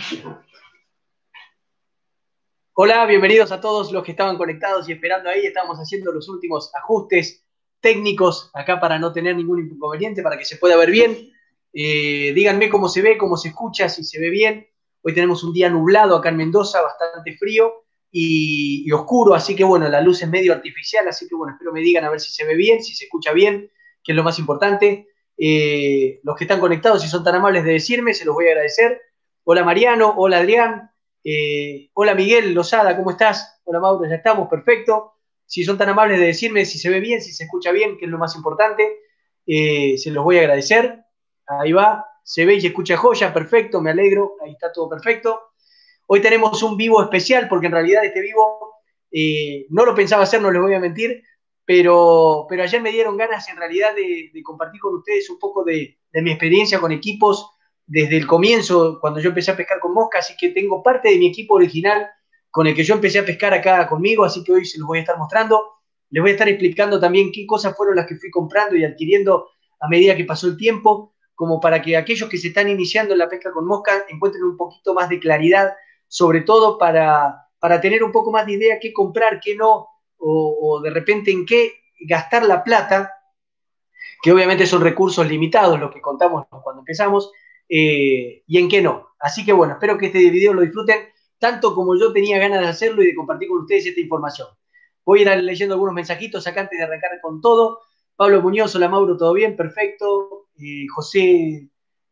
Hola, bienvenidos a todos los que estaban conectados y esperando ahí. Estamos haciendo los últimos ajustes técnicos acá para no tener ningún inconveniente, para que se pueda ver bien. Díganme cómo se ve, cómo se escucha, si se ve bien. Hoy tenemos un día nublado acá en Mendoza, bastante frío y oscuro, así que bueno, la luz es medio artificial, así que bueno, espero me digan a ver si se ve bien, si se escucha bien, que es lo más importante. Los que están conectados, si son tan amables de decirme, se los voy a agradecer. Hola Mariano, hola Adrián. Hola Miguel Lozada, ¿cómo estás? Hola Mauro, ya estamos, perfecto. Si son tan amables de decirme si se ve bien, si se escucha bien, que es lo más importante, se los voy a agradecer. Ahí va, se ve y se escucha joya, perfecto, me alegro, ahí está todo perfecto. Hoy tenemos un vivo especial, porque en realidad este vivo no lo pensaba hacer, no les voy a mentir, pero ayer me dieron ganas en realidad de compartir con ustedes un poco de mi experiencia con equipos desde el comienzo, cuando yo empecé a pescar con mosca, así que tengo parte de mi equipo original con el que yo empecé a pescar acá conmigo, así que hoy se los voy a estar mostrando. Les voy a estar explicando también qué cosas fueron las que fui comprando y adquiriendo a medida que pasó el tiempo, como para que aquellos que se están iniciando en la pesca con mosca encuentren un poquito más de claridad, sobre todo para tener un poco más de idea qué comprar, qué no, o de repente en qué gastar la plata, que obviamente son recursos limitados los que contamos cuando empezamos, y en qué no. Así que bueno, espero que este video lo disfruten tanto como yo tenía ganas de hacerlo y de compartir con ustedes esta información. Voy a ir leyendo algunos mensajitos acá antes de arrancar con todo. Pablo Muñoz, hola Mauro, ¿todo bien? Perfecto. José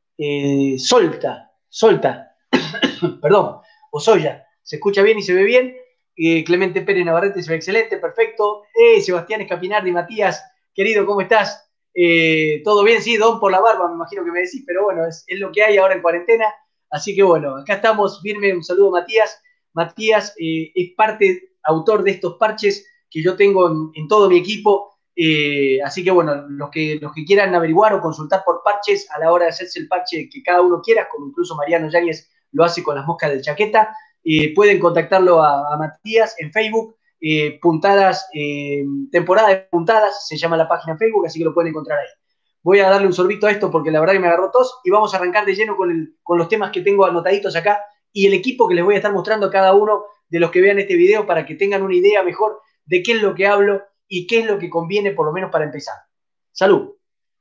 Solta, perdón, Ozoya, se escucha bien y se ve bien. Clemente Pérez Navarrete se ve excelente, perfecto. Sebastián Escapinardi, Matías, querido, ¿cómo estás? ¿Todo bien? Sí, Don por la barba, me imagino que me decís, pero bueno, es lo que hay ahora en cuarentena. Así que bueno, acá estamos, firme, un saludo Matías. Matías es parte, autor de estos parches que yo tengo en todo mi equipo. Así que bueno, los que quieran averiguar o consultar por parches a la hora de hacerse el parche que cada uno quiera, como incluso Mariano Yáñez lo hace con las moscas del Chaqueta, pueden contactarlo a Matías en Facebook. Puntadas, temporada de puntadas, se llama la página en Facebook, así que lo pueden encontrar ahí. Voy a darle un sorbito a esto porque la verdad que me agarró tos y vamos a arrancar de lleno con los temas que tengo anotaditos acá y el equipo que les voy a estar mostrando a cada uno de los que vean este video para que tengan una idea mejor de qué es lo que hablo y qué es lo que conviene por lo menos para empezar. Salud.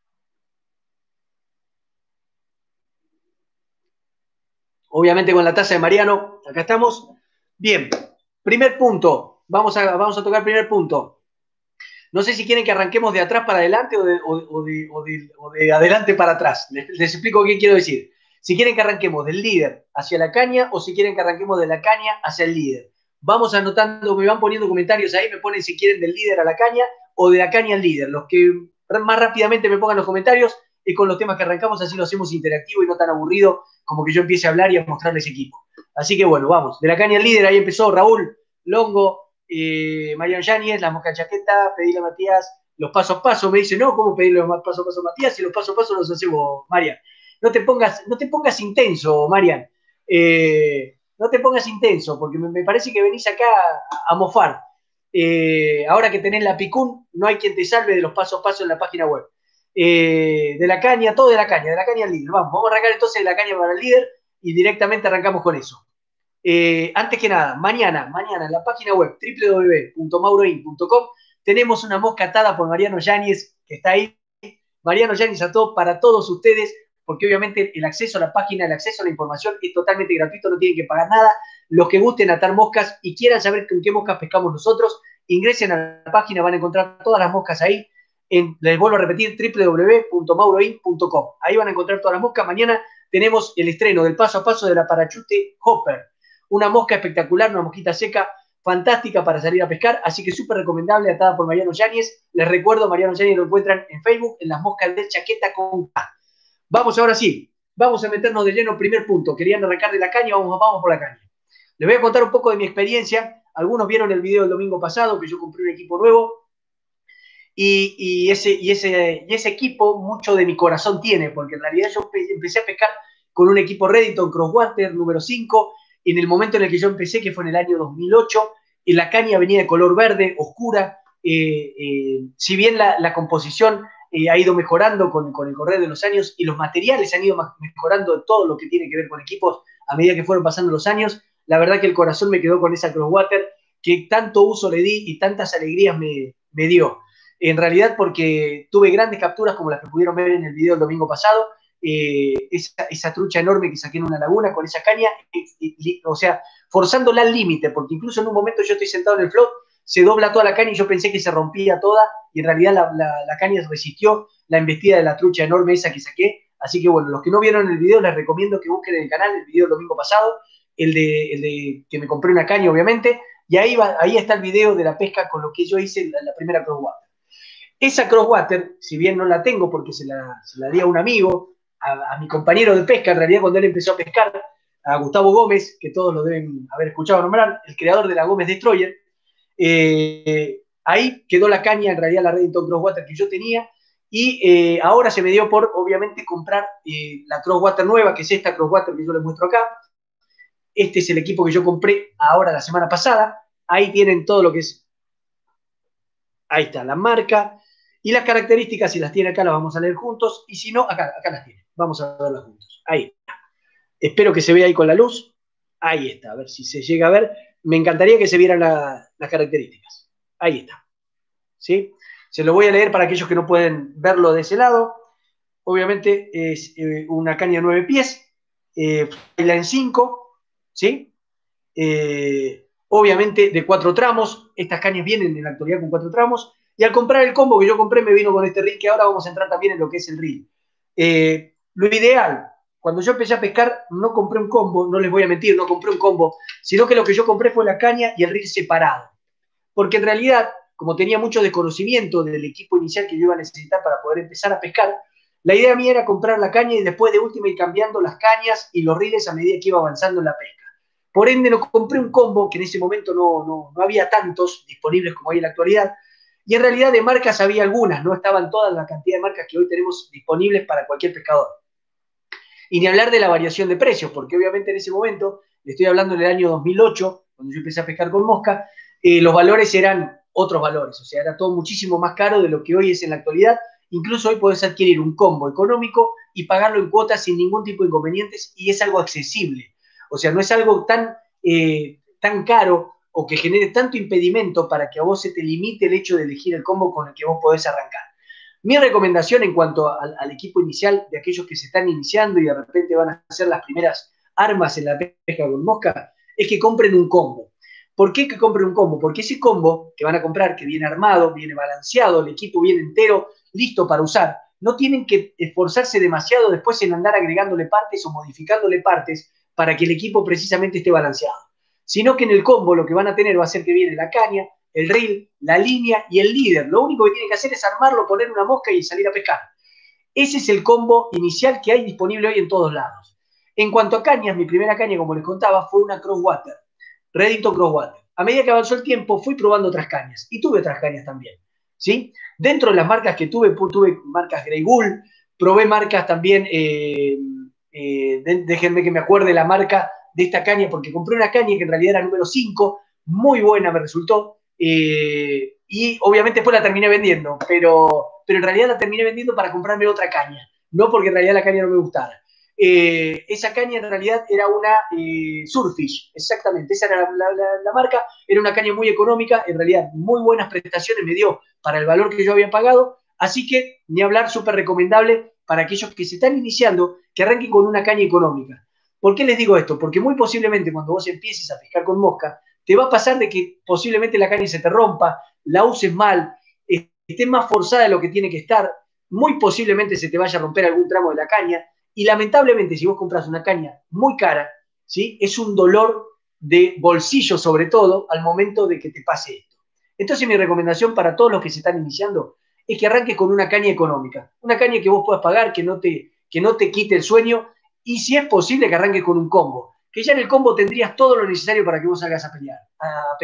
Obviamente con la taza de Mariano, acá estamos. Bien, primer punto, vamos a tocar primer punto. No sé si quieren que arranquemos de atrás para adelante o de adelante para atrás. Les explico qué quiero decir. Si quieren que arranquemos del líder hacia la caña o si quieren que arranquemos de la caña hacia el líder. Vamos anotando, me van poniendo comentarios ahí, me ponen si quieren del líder a la caña o de la caña al líder. Los que más rápidamente me pongan los comentarios es con los temas que arrancamos, así lo hacemos interactivo y no tan aburrido como que yo empiece a hablar y a mostrarles equipo. Así que bueno, vamos. De la caña al líder, ahí empezó Raúl Longo, Mariano Yáñez, la mosca chaqueta, pedirle a Matías los pasos a paso. Me dice, no, ¿cómo pedirle los pasos a paso a Matías? Si los pasos a paso los hacemos, Marian. No te pongas intenso, Marian. No te pongas intenso, porque me parece que venís acá a mofar. Ahora que tenés la Picún, no hay quien te salve de los pasos a paso en la página web. De la caña, todo de la caña al líder. Vamos a arrancar entonces de la caña para el líder y directamente arrancamos con eso. Antes que nada, mañana en la página web www.mauroin.com tenemos una mosca atada por Mariano Yáñez, que está ahí. Mariano Yáñez ató para todos ustedes, porque obviamente el acceso a la página, el acceso a la información es totalmente gratuito, no tienen que pagar nada. Los que gusten atar moscas y quieran saber con qué moscas pescamos nosotros, ingresen a la página, van a encontrar todas las moscas ahí. Les vuelvo a repetir, www.mauroin.com. Ahí van a encontrar todas las moscas. Mañana tenemos el estreno del paso a paso de la Parachute Hopper. Una mosca espectacular, una mosquita seca, fantástica para salir a pescar, así que súper recomendable, atada por Mariano Yáñez. Les recuerdo, Mariano Yáñez lo encuentran en Facebook, en las moscas de Chaqueta con K. Vamos ahora sí, vamos a meternos de lleno, primer punto. Querían arrancar de la caña, vamos por la caña. Les voy a contar un poco de mi experiencia. Algunos vieron el video del domingo pasado, que yo compré un equipo nuevo, y ese equipo mucho de mi corazón tiene, porque en realidad yo empecé a pescar con un equipo Redington Crosswater número 5, en el momento en el que yo empecé, que fue en el año 2008, y la caña venía de color verde, oscura. Si bien la composición ha ido mejorando con el correr de los años y los materiales han ido mejorando todo lo que tiene que ver con equipos a medida que fueron pasando los años, la verdad que el corazón me quedó con esa Crosswater que tanto uso le di y tantas alegrías me dio. En realidad porque tuve grandes capturas como las que pudieron ver en el video el domingo pasado, esa trucha enorme que saqué en una laguna con esa caña, o sea, forzándola al límite, porque incluso en un momento yo estoy sentado en el float, se dobla toda la caña y yo pensé que se rompía toda, y en realidad la caña resistió la embestida de la trucha enorme esa que saqué. Así que bueno, los que no vieron el video les recomiendo que busquen en el canal el video del domingo pasado, el de que me compré una caña obviamente, y ahí está el video de la pesca con lo que yo hice la primera crosswater. Esa crosswater, si bien no la tengo porque se la di a un amigo, a mi compañero de pesca, en realidad cuando él empezó a pescar, a Gustavo Gómez, que todos lo deben haber escuchado nombrar, el creador de la Gómez Destroyer, ahí quedó la caña, en realidad la Redington Crosswater que yo tenía, y ahora se me dio por, obviamente, comprar la Crosswater nueva, que es esta Crosswater que yo les muestro acá. Este es el equipo que yo compré ahora la semana pasada. Ahí tienen todo lo que es, ahí está la marca, y las características, si las tiene acá, las vamos a leer juntos, y si no, acá las tiene. Vamos a verlas juntos. Ahí está. Espero que se vea ahí con la luz. Ahí está, a ver si se llega a ver. Me encantaría que se vieran las características. Ahí está. ¿Sí? Se lo voy a leer para aquellos que no pueden verlo de ese lado. Obviamente es una caña de 9 pies, en 5, ¿sí? Obviamente de 4 tramos. Estas cañas vienen en la actualidad con 4 tramos. Y al comprar el combo que yo compré me vino con este reel, que ahora vamos a entrar también en lo que es el reel. Lo ideal, cuando yo empecé a pescar, no compré un combo, no les voy a mentir, no compré un combo, sino que lo que yo compré fue la caña y el reel separado. Porque en realidad, como tenía mucho desconocimiento del equipo inicial que yo iba a necesitar para poder empezar a pescar, la idea mía era comprar la caña y después de última ir cambiando las cañas y los reels a medida que iba avanzando en la pesca. Por ende, no compré un combo, que en ese momento no había tantos disponibles como hay en la actualidad, y en realidad de marcas había algunas, no estaban todas la cantidad de marcas que hoy tenemos disponibles para cualquier pescador. Y ni hablar de la variación de precios, porque obviamente en ese momento, le estoy hablando en el año 2008, cuando yo empecé a pescar con mosca, los valores eran otros valores, o sea, era todo muchísimo más caro de lo que hoy es en la actualidad. Incluso hoy podés adquirir un combo económico y pagarlo en cuotas sin ningún tipo de inconvenientes, y es algo accesible. O sea, no es algo tan caro o que genere tanto impedimento para que a vos se te limite el hecho de elegir el combo con el que vos podés arrancar. Mi recomendación en cuanto al equipo inicial de aquellos que se están iniciando y de repente van a hacer las primeras armas en la pesca con mosca, es que compren un combo. ¿Por qué que compren un combo? Porque ese combo que van a comprar, que viene armado, viene balanceado, el equipo viene entero, listo para usar, no tienen que esforzarse demasiado después en andar agregándole partes o modificándole partes para que el equipo precisamente esté balanceado. Sino que en el combo lo que van a tener va a ser que viene la caña, el reel, la línea y el líder. Lo único que tienen que hacer es armarlo, poner una mosca y salir a pescar. Ese es el combo inicial que hay disponible hoy en todos lados. En cuanto a cañas, mi primera caña, como les contaba, fue una Crosswater, Redington Crosswater. A medida que avanzó el tiempo, fui probando otras cañas y tuve otras cañas también, ¿sí? Dentro de las marcas que tuve marcas Grey Gull, probé marcas también, déjenme que me acuerde la marca de esta caña, porque compré una caña que en realidad era número 5, muy buena me resultó, y obviamente después la terminé vendiendo, pero en realidad la terminé vendiendo para comprarme otra caña, no porque en realidad la caña no me gustara. Esa caña en realidad era una Surfish, exactamente, esa era la marca, era una caña muy económica, en realidad muy buenas prestaciones me dio para el valor que yo había pagado, así que ni hablar, súper recomendable para aquellos que se están iniciando, que arranquen con una caña económica. ¿Por qué les digo esto? Porque muy posiblemente cuando vos empieces a pescar con mosca, te va a pasar de que posiblemente la caña se te rompa, la uses mal, esté más forzada de lo que tiene que estar, muy posiblemente se te vaya a romper algún tramo de la caña, y lamentablemente si vos compras una caña muy cara, ¿sí? Es un dolor de bolsillo sobre todo al momento de que te pase esto. Entonces mi recomendación para todos los que se están iniciando es que arranques con una caña económica, una caña que vos puedas pagar, que no te quite el sueño, y si es posible que arranques con un combo, que ya en el combo tendrías todo lo necesario para que vos salgas a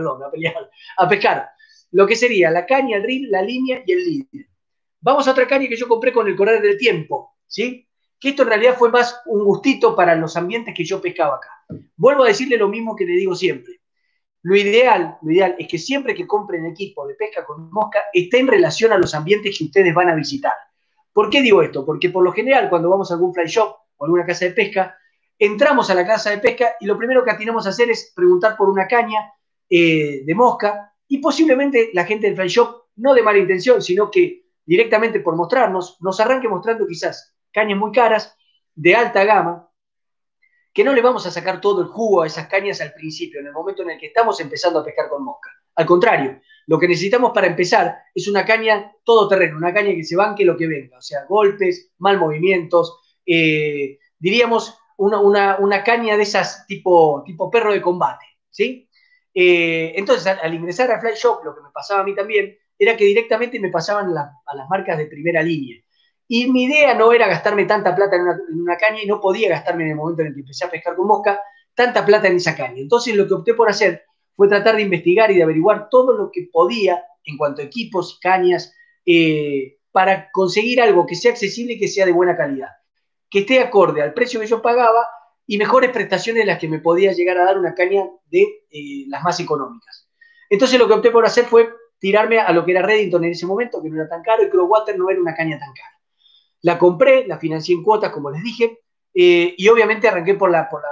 pescar. Lo que sería la caña, el reel, la línea y el líder. Vamos a otra caña que yo compré con el correr del tiempo, ¿sí? Que esto en realidad fue más un gustito para los ambientes que yo pescaba acá. Vuelvo a decirle lo mismo que le digo siempre. Lo ideal es que siempre que compren equipo de pesca con mosca esté en relación a los ambientes que ustedes van a visitar. ¿Por qué digo esto? Porque por lo general cuando vamos a algún fly shop o alguna casa de pesca, Entramos a la casa de pesca y lo primero que atinamos a hacer es preguntar por una caña de mosca y posiblemente la gente del fly shop, no de mala intención, sino que directamente por mostrarnos, nos arranque mostrando quizás cañas muy caras, de alta gama, que no le vamos a sacar todo el jugo a esas cañas al principio, en el momento en el que estamos empezando a pescar con mosca. Al contrario, lo que necesitamos para empezar es una caña todoterreno, una caña que se banque lo que venga, o sea, golpes, mal movimientos, diríamos una caña de esas tipo perro de combate, ¿sí? Entonces, al ingresar a Fly Shop, lo que me pasaba a mí también era que directamente me pasaban a las marcas de primera línea. Y mi idea no era gastarme tanta plata en una caña y no podía gastarme en el momento en el que empecé a pescar con mosca tanta plata en esa caña. Entonces lo que opté por hacer fue tratar de investigar y de averiguar todo lo que podía en cuanto a equipos y cañas para conseguir algo que sea accesible y que sea de buena calidad, que esté acorde al precio que yo pagaba y mejores prestaciones de las que me podía llegar a dar una caña de las más económicas. Entonces lo que opté por hacer fue tirarme a lo que era Redington en ese momento, que no era tan caro, y Crowwater no era una caña tan cara. La compré, la financié en cuotas, como les dije, y obviamente arranqué por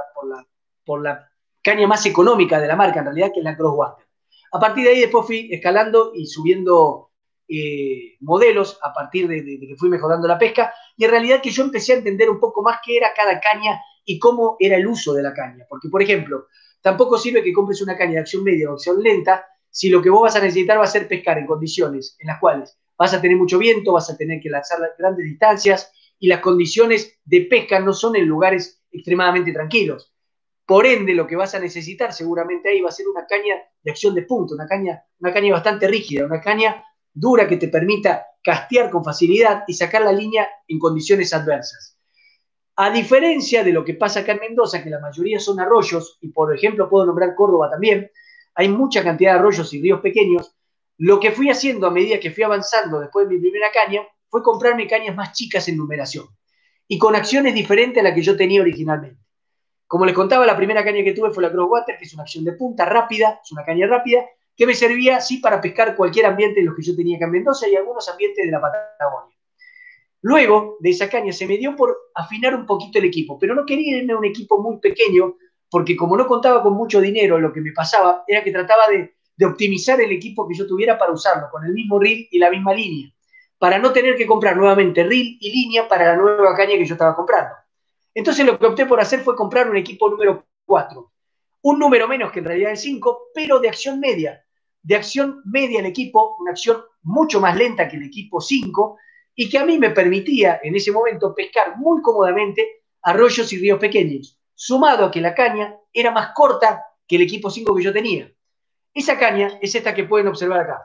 la caña más económica de la marca, en realidad, que es la Crosswater. A partir de ahí después fui escalando y subiendo modelos a partir de que fui mejorando la pesca, y en realidad que yo empecé a entender un poco más qué era cada caña y cómo era el uso de la caña. Porque, por ejemplo, tampoco sirve que compres una caña de acción media o acción lenta si lo que vos vas a necesitar va a ser pescar en condiciones en las cuales vas a tener mucho viento, vas a tener que lanzar grandes distancias y las condiciones de pesca no son en lugares extremadamente tranquilos. Por ende, lo que vas a necesitar seguramente ahí va a ser una caña de acción de punta, una caña bastante rígida, una caña dura que te permita castear con facilidad y sacar la línea en condiciones adversas. A diferencia de lo que pasa acá en Mendoza, que la mayoría son arroyos, y por ejemplo puedo nombrar Córdoba también, hay mucha cantidad de arroyos y ríos pequeños. Lo que fui haciendo a medida que fui avanzando después de mi primera caña fue comprarme cañas más chicas en numeración y con acciones diferentes a las que yo tenía originalmente. Como les contaba, la primera caña que tuve fue la Crosswater, que es una acción de punta rápida, es una caña rápida, que me servía sí para pescar cualquier ambiente de los que yo tenía acá en Mendoza y algunos ambientes de la Patagonia. Luego de esa caña se me dio por afinar un poquito el equipo, pero no quería irme a un equipo muy pequeño, porque como no contaba con mucho dinero, lo que me pasaba era que trataba de optimizar el equipo que yo tuviera para usarlo, con el mismo reel y la misma línea, para no tener que comprar nuevamente reel y línea para la nueva caña que yo estaba comprando. Entonces lo que opté por hacer fue comprar un equipo número 4, un número menos que en realidad el 5, pero de acción media. De acción media el equipo, una acción mucho más lenta que el equipo 5, y que a mí me permitía en ese momento pescar muy cómodamente arroyos y ríos pequeños, sumado a que la caña era más corta que el equipo 5 que yo tenía. Esa caña es esta que pueden observar acá.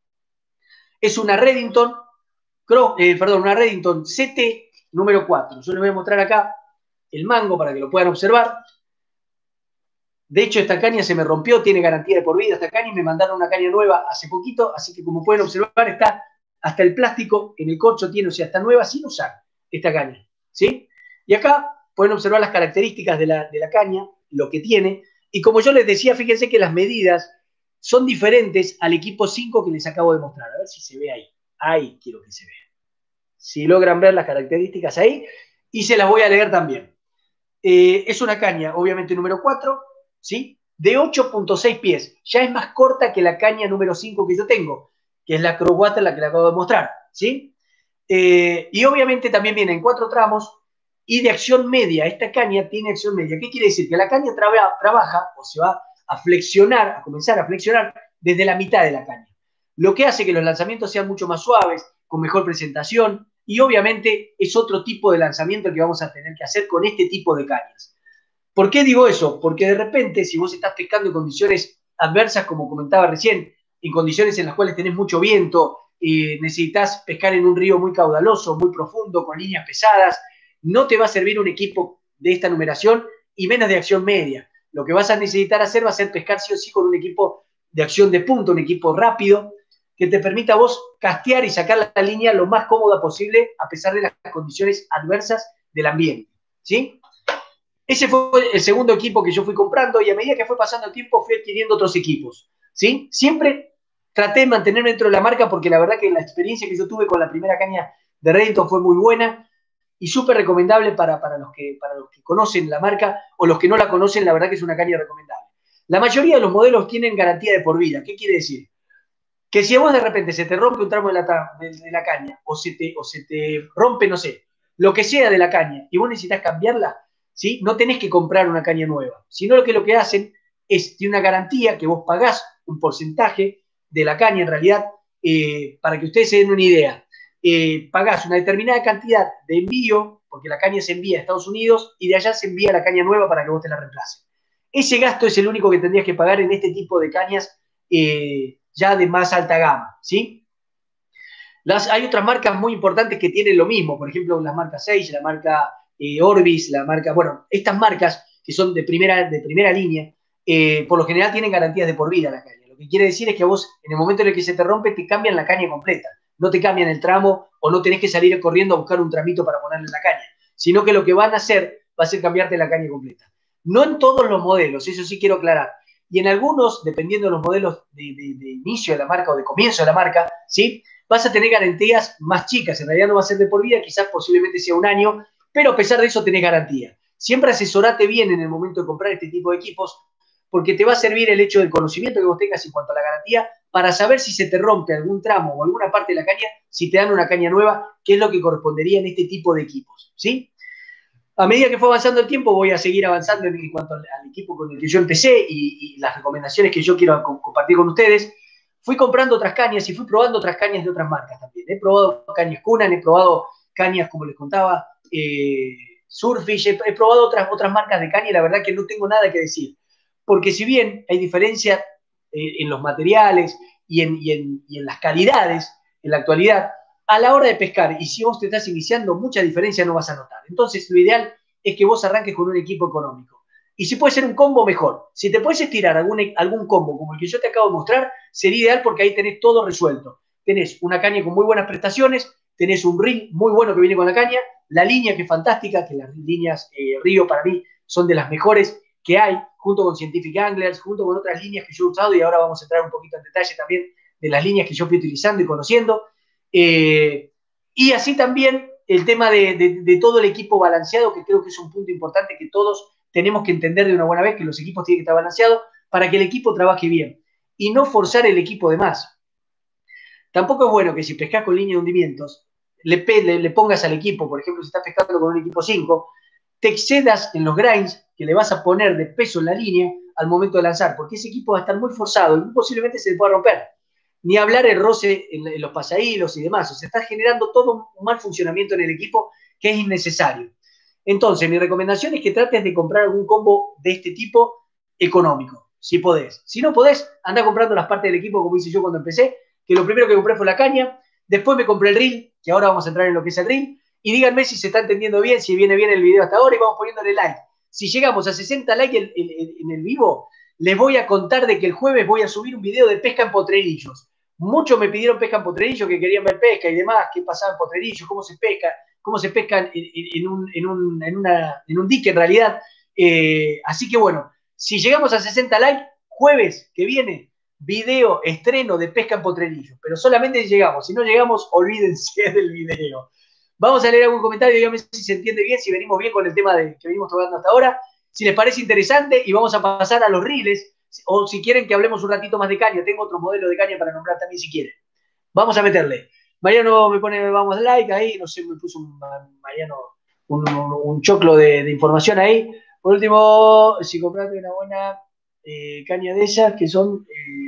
Es una Redington, una Redington CT número 4. Yo les voy a mostrar acá el mango para que lo puedan observar. De hecho, esta caña se me rompió, tiene garantía de por vida esta caña y me mandaron una caña nueva hace poquito, así que como pueden observar está hasta el plástico en el corcho tiene, o sea, está nueva sin usar esta caña, ¿sí? Y acá pueden observar las características de la caña, lo que tiene, y como yo les decía, fíjense que las medidas son diferentes al equipo 5 que les acabo de mostrar. A ver si se ve ahí. Ahí quiero que se vea. Si logran ver las características ahí, y se las voy a leer también. Es una caña, obviamente número 4, ¿sí? De 8.6 pies. Ya es más corta que la caña número 5 que yo tengo, que es la Crosswater, la que le acabo de mostrar, ¿sí? Y obviamente también viene en 4 tramos y de acción media. Esta caña tiene acción media. ¿Qué quiere decir? Que la caña trabaja o se va a flexionar, a comenzar a flexionar desde la mitad de la caña. Lo que hace que los lanzamientos sean mucho más suaves, con mejor presentación, y obviamente es otro tipo de lanzamiento que vamos a tener que hacer con este tipo de cañas. ¿Por qué digo eso? Porque de repente, si vos estás pescando en condiciones adversas, como comentaba recién, en condiciones en las cuales tenés mucho viento, necesitas pescar en un río muy caudaloso, muy profundo, con líneas pesadas, no te va a servir un equipo de esta numeración y menos de acción media. Lo que vas a necesitar hacer va a ser pescar sí o sí con un equipo de acción de punta, un equipo rápido, que te permita a vos castear y sacar la línea lo más cómoda posible a pesar de las condiciones adversas del ambiente, ¿sí? Ese fue el segundo equipo que yo fui comprando y a medida que fue pasando el tiempo fui adquiriendo otros equipos, ¿sí? Siempre traté de mantenerme dentro de la marca porque la verdad que la experiencia que yo tuve con la primera caña de Redington fue muy buena. y súper recomendable para los que conocen la marca o los que no la conocen, la verdad que es una caña recomendable. La mayoría de los modelos tienen garantía de por vida. ¿Qué quiere decir? Que si a vos de repente se te rompe un tramo de la caña o se te rompe, no sé, lo que sea de la caña y vos necesitas cambiarla, ¿sí? No tenés que comprar una caña nueva, sino lo que hacen es, tiene una garantía que vos pagás un porcentaje de la caña en realidad, para que ustedes se den una idea. Pagás una determinada cantidad de envío, porque la caña se envía a Estados Unidos y de allá se envía la caña nueva para que vos te la reemplaces. Ese gasto es el único que tendrías que pagar en este tipo de cañas ya de más alta gama, ¿sí? Hay otras marcas muy importantes que tienen lo mismo, por ejemplo, la marca Sage, la marca Orbis, la marca, bueno, estas marcas que son de primera línea, por lo general tienen garantías de por vida la caña. Lo que quiere decir es que a vos, en el momento en el que se te rompe, te cambian la caña completa. No te cambian el tramo o no tenés que salir corriendo a buscar un tramito para ponerle en la caña, sino que lo que van a hacer va a ser cambiarte la caña completa. No en todos los modelos, eso sí quiero aclarar. Y en algunos, dependiendo de los modelos de inicio de la marca o de comienzo de la marca, ¿sí? Vas a tener garantías más chicas. En realidad no va a ser de por vida, quizás posiblemente sea un año, pero a pesar de eso tenés garantía. Siempre asesorate bien en el momento de comprar este tipo de equipos, porque te va a servir el hecho del conocimiento que vos tengas en cuanto a la garantía para saber si se te rompe algún tramo o alguna parte de la caña, si te dan una caña nueva, que es lo que correspondería en este tipo de equipos, ¿sí? A medida que fue avanzando el tiempo, voy a seguir avanzando en cuanto al equipo con el que yo empecé y las recomendaciones que yo quiero compartir con ustedes. Fui comprando otras cañas y fui probando otras cañas de otras marcas también. He probado cañas Kunan, he probado cañas, como les contaba, Surfish, he probado otras marcas de caña y la verdad que no tengo nada que decir. Porque si bien hay diferencia en los materiales y en las calidades en la actualidad, a la hora de pescar, y si vos te estás iniciando, mucha diferencia no vas a notar. Entonces, lo ideal es que vos arranques con un equipo económico. Y si puede ser un combo, mejor. Si te puedes estirar algún combo como el que yo te acabo de mostrar, sería ideal porque ahí tenés todo resuelto. Tenés una caña con muy buenas prestaciones, tenés un reel muy bueno que viene con la caña, la línea que es fantástica, que las líneas Río para mí son de las mejores que hay, junto con Scientific Anglers, junto con otras líneas que yo he usado, y ahora vamos a entrar un poquito en detalle también de las líneas que yo fui utilizando y conociendo. Y así también el tema de todo el equipo balanceado, que creo que es un punto importante que todos tenemos que entender de una buena vez, que los equipos tienen que estar balanceados para que el equipo trabaje bien y no forzar el equipo de más. Tampoco es bueno que si pescas con línea de hundimientos, le pongas al equipo, por ejemplo, si estás pescando con un equipo 5, te excedas en los grinds que le vas a poner de peso en la línea al momento de lanzar, porque ese equipo va a estar muy forzado y posiblemente se le pueda romper. Ni hablar el roce en los pasahilos y demás. O sea, está generando todo un mal funcionamiento en el equipo que es innecesario. Entonces, mi recomendación es que trates de comprar algún combo de este tipo económico, si podés. Si no podés, anda comprando las partes del equipo, como hice yo cuando empecé, que lo primero que compré fue la caña, después me compré el reel, que ahora vamos a entrar en lo que es el reel, y díganme si se está entendiendo bien, si viene bien el video hasta ahora, y vamos poniéndole like. Si llegamos a 60 likes en el vivo, les voy a contar de que el jueves voy a subir un video de pesca en potrerillos. Muchos me pidieron pesca en potrerillos, que querían ver pesca y demás, qué pasaba en potrerillos, cómo se pesca en un dique en realidad. Así que bueno, si llegamos a 60 likes, jueves que viene, video estreno de pesca en potrerillos. Pero solamente si llegamos. Si no llegamos, olvídense del video. Vamos a leer algún comentario, díganme si se entiende bien, si venimos bien con el tema que venimos tocando hasta ahora, si les parece interesante, y vamos a pasar a los reels, o si quieren que hablemos un ratito más de caña. Tengo otro modelo de caña para nombrar también si quieren. Vamos a meterle. Mariano me pone, vamos like ahí, no sé, me puso Mariano un choclo de información ahí. Por último, si compraste una buena caña de esas, que son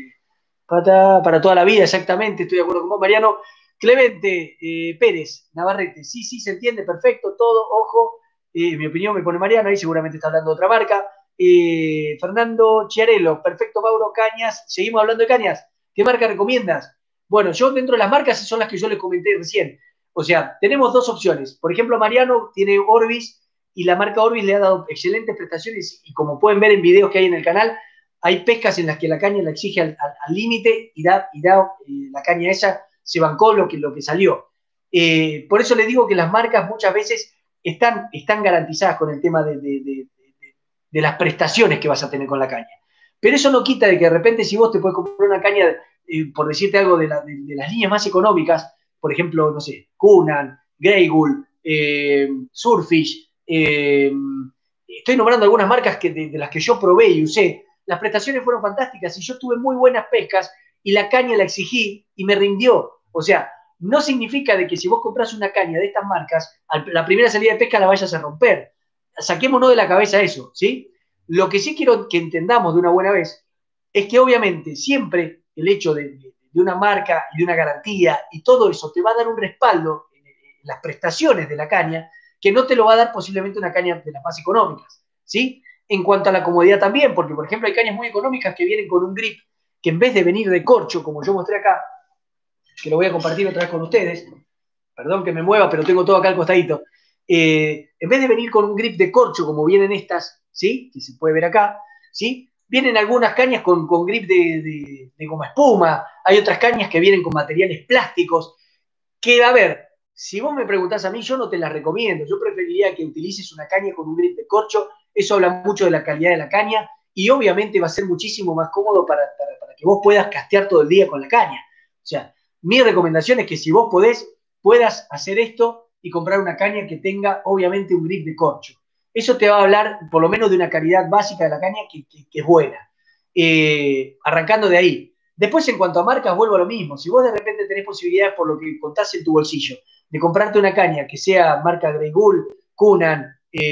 para toda la vida, exactamente, estoy de acuerdo con vos, Mariano. Clemente Pérez, Navarrete, sí, se entiende, perfecto, todo, ojo, mi opinión me pone Mariano, ahí seguramente está hablando de otra marca. Fernando Chiarello, perfecto, Mauro, cañas, seguimos hablando de cañas, ¿qué marca recomiendas? Bueno, yo dentro de las marcas son las que yo les comenté recién, o sea, tenemos dos opciones, por ejemplo, Mariano tiene Orbis y la marca Orbis le ha dado excelentes prestaciones y como pueden ver en videos que hay en el canal, hay pescas en las que la caña la exige al límite y da la caña esa se bancó lo que salió. Por eso les digo que las marcas muchas veces están garantizadas con el tema de las prestaciones que vas a tener con la caña. Pero eso no quita de que de repente si vos te puedes comprar una caña, por decirte algo, de las líneas más económicas, por ejemplo, no sé, Kunan, Greygull, Surfish, estoy nombrando algunas marcas de las que yo probé y usé. Las prestaciones fueron fantásticas y yo tuve muy buenas pescas y la caña la exigí y me rindió. O sea, no significa de que si vos compras una caña de estas marcas, la primera salida de pesca la vayas a romper. Saquémonos de la cabeza eso, ¿sí? Lo que sí quiero que entendamos de una buena vez es que obviamente siempre el hecho de una marca y de una garantía y todo eso te va a dar un respaldo en las prestaciones de la caña que no te lo va a dar posiblemente una caña de las más económicas, ¿sí? En cuanto a la comodidad también, porque por ejemplo hay cañas muy económicas que vienen con un grip que en vez de venir de corcho, como yo mostré acá, que lo voy a compartir otra vez con ustedes, perdón que me mueva, pero tengo todo acá al costadito, en vez de venir con un grip de corcho, como vienen estas, ¿sí? Que se puede ver acá, ¿sí? Vienen algunas cañas con grip de goma espuma, hay otras cañas que vienen con materiales plásticos, que, a ver, si vos me preguntás a mí, yo no te las recomiendo, yo preferiría que utilices una caña con un grip de corcho, eso habla mucho de la calidad de la caña, y obviamente va a ser muchísimo más cómodo para que vos puedas castear todo el día con la caña. O sea, mi recomendación es que si vos podés, puedas hacer esto y comprar una caña que tenga obviamente un grip de corcho. Eso te va a hablar por lo menos de una calidad básica de la caña que es buena. Arrancando de ahí. Después, en cuanto a marcas, vuelvo a lo mismo. Si vos de repente tenés posibilidades, por lo que contás en tu bolsillo, de comprarte una caña que sea marca Grey Gull, Cunan,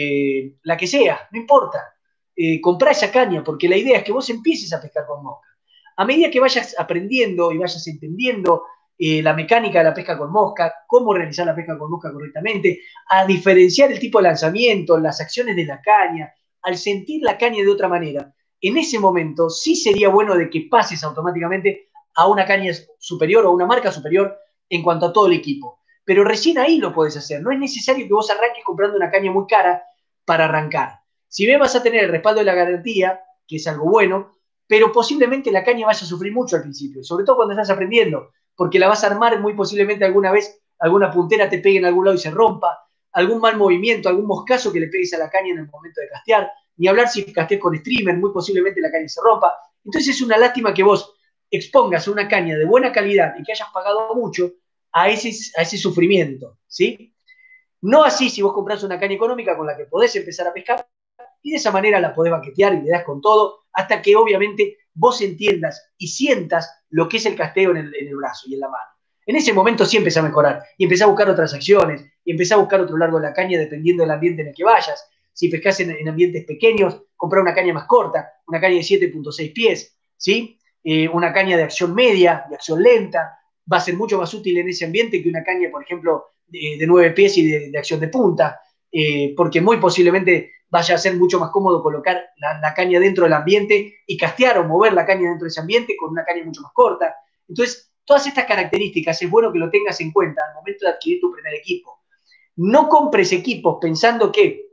la que sea, no importa. Comprá esa caña, porque la idea es que vos empieces a pescar con mosca. A medida que vayas aprendiendo y vayas entendiendo la mecánica de la pesca con mosca, cómo realizar la pesca con mosca correctamente, a diferenciar el tipo de lanzamiento, las acciones de la caña, al sentir la caña de otra manera, en ese momento sí sería bueno de que pases automáticamente a una caña superior o a una marca superior en cuanto a todo el equipo. Pero recién ahí lo podés hacer. No es necesario que vos arranques comprando una caña muy cara para arrancar. Si bien vas a tener el respaldo de la garantía, que es algo bueno, pero posiblemente la caña vaya a sufrir mucho al principio, sobre todo cuando estás aprendiendo, porque la vas a armar muy posiblemente alguna vez, alguna puntera te pegue en algún lado y se rompa, algún mal movimiento, algún moscazo que le pegues a la caña en el momento de castear, ni hablar si casteas con streamer, muy posiblemente la caña se rompa. Entonces es una lástima que vos expongas una caña de buena calidad y que hayas pagado mucho a ese sufrimiento, ¿sí? No así si vos compras una caña económica con la que podés empezar a pescar y de esa manera la podés baquetear y le das con todo hasta que obviamente vos entiendas y sientas lo que es el casteo en el brazo y en la mano. En ese momento sí empezá a mejorar y empezá a buscar otras acciones y empezá a buscar otro largo de la caña dependiendo del ambiente en el que vayas. Si pescás en ambientes pequeños, comprar una caña más corta, una caña de 7.6 pies, ¿sí? Una caña de acción media, de acción lenta, va a ser mucho más útil en ese ambiente que una caña, por ejemplo, de 9 pies y de acción de punta, porque muy posiblemente vaya a ser mucho más cómodo colocar la caña dentro del ambiente y castear o mover la caña dentro de ese ambiente con una caña mucho más corta. Entonces, todas estas características es bueno que lo tengas en cuenta al momento de adquirir tu primer equipo. No compres equipos pensando que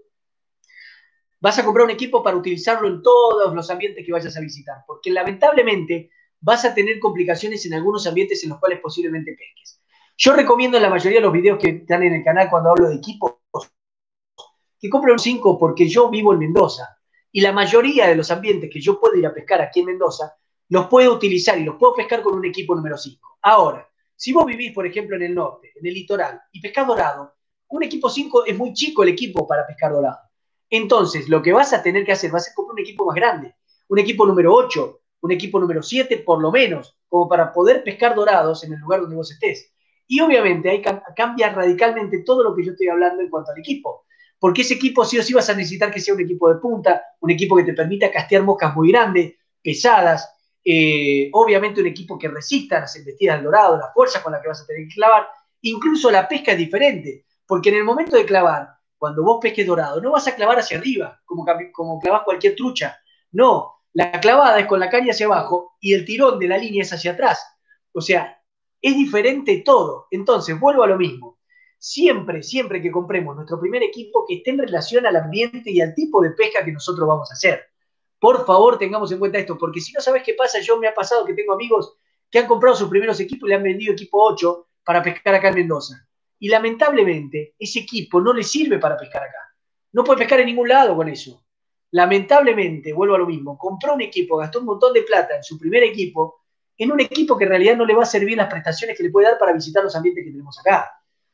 vas a comprar un equipo para utilizarlo en todos los ambientes que vayas a visitar, porque lamentablemente vas a tener complicaciones en algunos ambientes en los cuales posiblemente pesques. Yo recomiendo en la mayoría de los videos que están en el canal cuando hablo de equipos que compren un 5 porque yo vivo en Mendoza y la mayoría de los ambientes que yo puedo ir a pescar aquí en Mendoza los puedo utilizar y los puedo pescar con un equipo número 5. Ahora, si vos vivís, por ejemplo, en el norte, en el litoral, y pescás dorado, un equipo 5 es muy chico el equipo para pescar dorado. Entonces, lo que vas a tener que hacer, vas a comprar un equipo más grande, un equipo número 8, un equipo número 7, por lo menos, como para poder pescar dorados en el lugar donde vos estés. Y obviamente ahí cambia radicalmente todo lo que yo estoy hablando en cuanto al equipo. Porque ese equipo sí o sí vas a necesitar que sea un equipo de punta, un equipo que te permita castear moscas muy grandes, pesadas, obviamente un equipo que resista las embestidas del dorado, la fuerza con la que vas a tener que clavar. Incluso la pesca es diferente, porque en el momento de clavar, cuando vos pesques dorado, no vas a clavar hacia arriba, como clavas cualquier trucha. No, la clavada es con la caña hacia abajo y el tirón de la línea es hacia atrás. O sea, es diferente todo. Entonces, vuelvo a lo mismo. Siempre, siempre que compremos nuestro primer equipo, que esté en relación al ambiente y al tipo de pesca que nosotros vamos a hacer. Por favor, tengamos en cuenta esto, porque si no sabes qué pasa, me ha pasado que tengo amigos que han comprado sus primeros equipos y le han vendido equipo 8 para pescar acá en Mendoza. Y lamentablemente, ese equipo no le sirve para pescar acá. No puede pescar en ningún lado con eso. Lamentablemente, vuelvo a lo mismo, compró un equipo, gastó un montón de plata en su primer equipo, en un equipo que en realidad no le va a servir las prestaciones que le puede dar para visitar los ambientes que tenemos acá.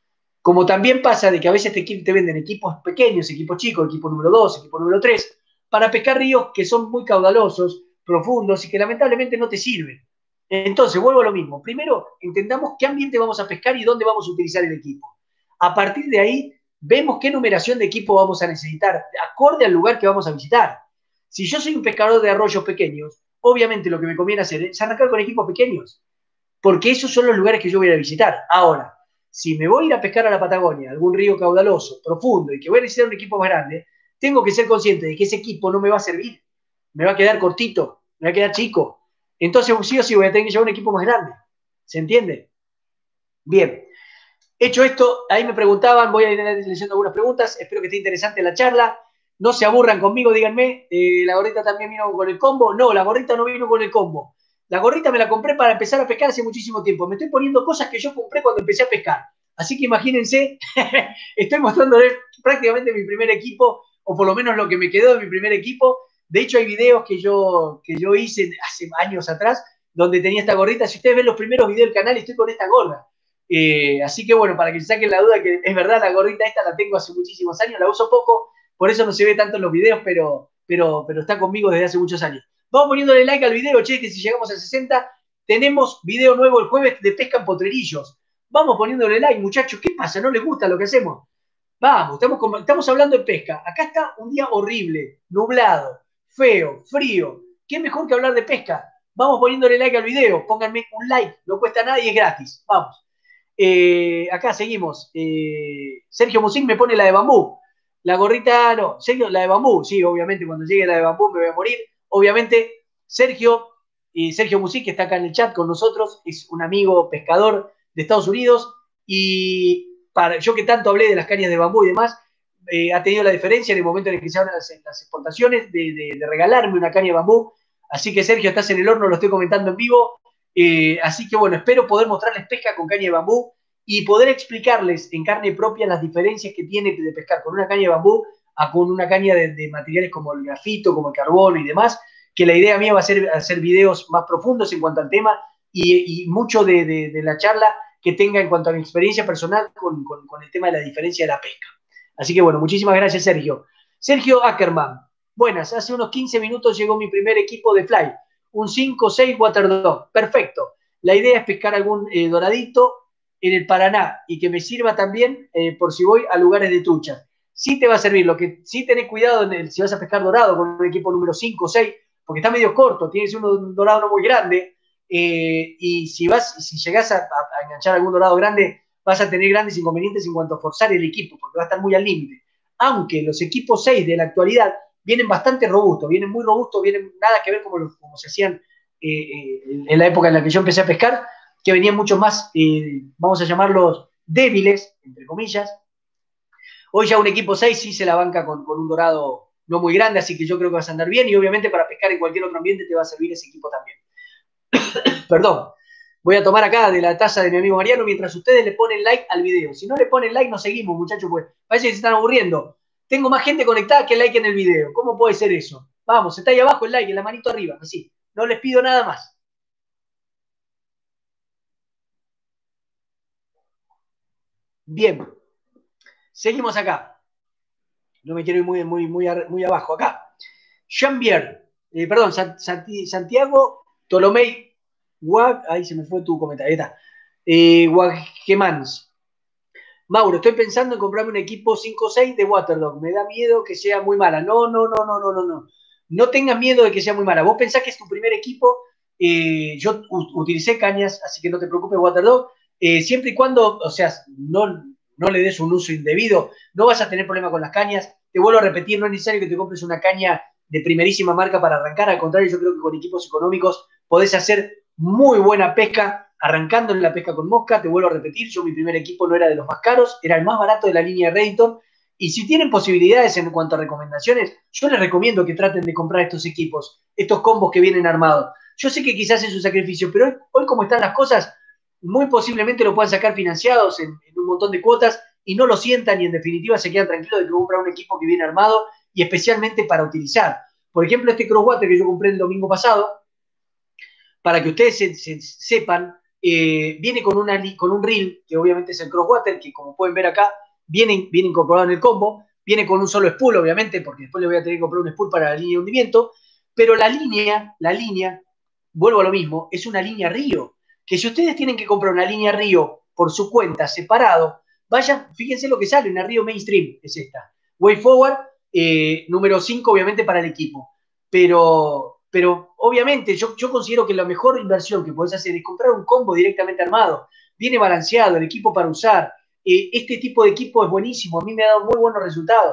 Como también pasa de que a veces te venden equipos pequeños, equipos chicos, equipo número 2, equipo número 3, para pescar ríos que son muy caudalosos, profundos y que lamentablemente no te sirven. Entonces, vuelvo a lo mismo. Primero, entendamos qué ambiente vamos a pescar y dónde vamos a utilizar el equipo. A partir de ahí, vemos qué numeración de equipo vamos a necesitar, acorde al lugar que vamos a visitar. Si yo soy un pescador de arroyos pequeños, obviamente lo que me conviene hacer es arrancar con equipos pequeños, porque esos son los lugares que yo voy a visitar. Ahora, si me voy a ir a pescar a la Patagonia, algún río caudaloso, profundo, y que voy a necesitar un equipo más grande, tengo que ser consciente de que ese equipo no me va a servir, me va a quedar cortito, me va a quedar chico. Entonces, sí o sí, voy a tener que llevar un equipo más grande. ¿Se entiende? Bien. Hecho esto, ahí me preguntaban, voy a ir leyendo algunas preguntas, espero que esté interesante la charla. No se aburran conmigo, díganme, ¿la gorrita también vino con el combo? No, la gorrita no vino con el combo. La gorrita me la compré para empezar a pescar hace muchísimo tiempo. Me estoy poniendo cosas que yo compré cuando empecé a pescar. Así que imagínense, estoy mostrándoles prácticamente mi primer equipo, o por lo menos lo que me quedó de mi primer equipo. De hecho, hay videos que yo hice hace años atrás, donde tenía esta gorrita. Si ustedes ven los primeros videos del canal, estoy con esta gorra. Así que bueno, para que se saquen la duda, que es verdad, la gorrita esta la tengo hace muchísimos años, la uso poco, por eso no se ve tanto en los videos, pero está conmigo desde hace muchos años. Vamos poniéndole like al video, che, que si llegamos a 60, tenemos video nuevo el jueves de pesca en potrerillos. Vamos poniéndole like, muchachos, ¿qué pasa? ¿No les gusta lo que hacemos? Vamos, estamos hablando de pesca. Acá está un día horrible, nublado, feo, frío. ¿Qué mejor que hablar de pesca? Vamos poniéndole like al video, pónganme un like, no cuesta nada y es gratis. Vamos. Acá seguimos. Sergio Music me pone la de bambú. La gorrita, no. Sergio, la de bambú. Sí, obviamente, cuando llegue la de bambú me voy a morir. Obviamente, Sergio Music, que está acá en el chat con nosotros, es un amigo pescador de Estados Unidos. Y yo que tanto hablé de las cañas de bambú y demás, ha tenido la diferencia en el momento en el que se hablan las exportaciones de regalarme una caña de bambú. Así que, Sergio, estás en el horno, lo estoy comentando en vivo. Así que bueno, espero poder mostrarles pesca con caña de bambú y poder explicarles en carne propia las diferencias que tiene de pescar con una caña de bambú a con una caña de materiales como el grafito, como el carbono y demás, que la idea mía va a ser hacer videos más profundos en cuanto al tema y mucho de la charla que tenga en cuanto a mi experiencia personal con el tema de la diferencia de la pesca. Así que bueno, muchísimas gracias, Sergio. Sergio Ackerman, buenas, hace unos 15 minutos llegó mi primer equipo de fly, un 5-6 Waterdog, perfecto. La idea es pescar algún doradito en el Paraná y que me sirva también por si voy a lugares de trucha. Sí te va a servir, lo que sí tenés cuidado si vas a pescar dorado con un equipo número 5 o 6, porque está medio corto, tienes un dorado no muy grande, y si llegás a enganchar algún dorado grande, vas a tener grandes inconvenientes en cuanto a forzar el equipo, porque va a estar muy al límite. Aunque los equipos 6 de la actualidad vienen bastante robustos, vienen muy robustos, vienen nada que ver como se hacían en la época en la que yo empecé a pescar, que venían mucho más, vamos a llamarlos débiles, entre comillas. Hoy ya un equipo 6 sí se la banca con un dorado no muy grande, así que yo creo que vas a andar bien y obviamente para pescar en cualquier otro ambiente te va a servir ese equipo también. Perdón. Voy a tomar acá de la taza de mi amigo Mariano mientras ustedes le ponen like al video. Si no le ponen like, no seguimos, muchachos, pues parece que se están aburriendo. Tengo más gente conectada que like en el video. ¿Cómo puede ser eso? Vamos, está ahí abajo el like, en la manito arriba, así. No les pido nada más. Bien. Seguimos acá. No me quiero ir muy abajo. Acá. Jean-Pierre. Perdón, Santiago Tolomei. Ahí se me fue tu comentario. Ahí está. Guagemans. Mauro, estoy pensando en comprarme un equipo 5-6 de Waterdog. Me da miedo que sea muy mala. No. No tengas miedo de que sea muy mala. Vos pensás que es tu primer equipo. Yo utilicé cañas, así que no te preocupes, Waterdog. Siempre y cuando, o sea, no le des un uso indebido, no vas a tener problema con las cañas. Te vuelvo a repetir, no es necesario que te compres una caña de primerísima marca para arrancar. Al contrario, yo creo que con equipos económicos podés hacer muy buena pesca arrancando en la pesca con mosca. Te vuelvo a repetir, yo mi primer equipo no era de los más caros, era el más barato de la línea Redditor. Y si tienen posibilidades en cuanto a recomendaciones, yo les recomiendo que traten de comprar estos equipos, estos combos que vienen armados. Yo sé que quizás es un sacrificio, pero hoy como están las cosas, muy posiblemente lo puedan sacar financiados en un montón de cuotas y no lo sientan y en definitiva se quedan tranquilos de que compran un equipo que viene armado y especialmente para utilizar. Por ejemplo, este crosswater que yo compré el domingo pasado, para que ustedes sepan, viene con un reel, que obviamente es el crosswater, que como pueden ver acá, viene incorporado en el combo, viene con un solo spool, obviamente, porque después le voy a tener que comprar un spool para la línea de hundimiento, pero la línea, vuelvo a lo mismo, es una línea Río, que si ustedes tienen que comprar una línea Río por su cuenta, separado, vayan, fíjense lo que sale, una Río Mainstream es esta. Way Forward, número 5, obviamente, para el equipo. Pero obviamente yo considero que la mejor inversión que podés hacer es comprar un combo directamente armado. Viene balanceado, el equipo para usar. Este tipo de equipo es buenísimo, a mí me ha dado muy buenos resultados.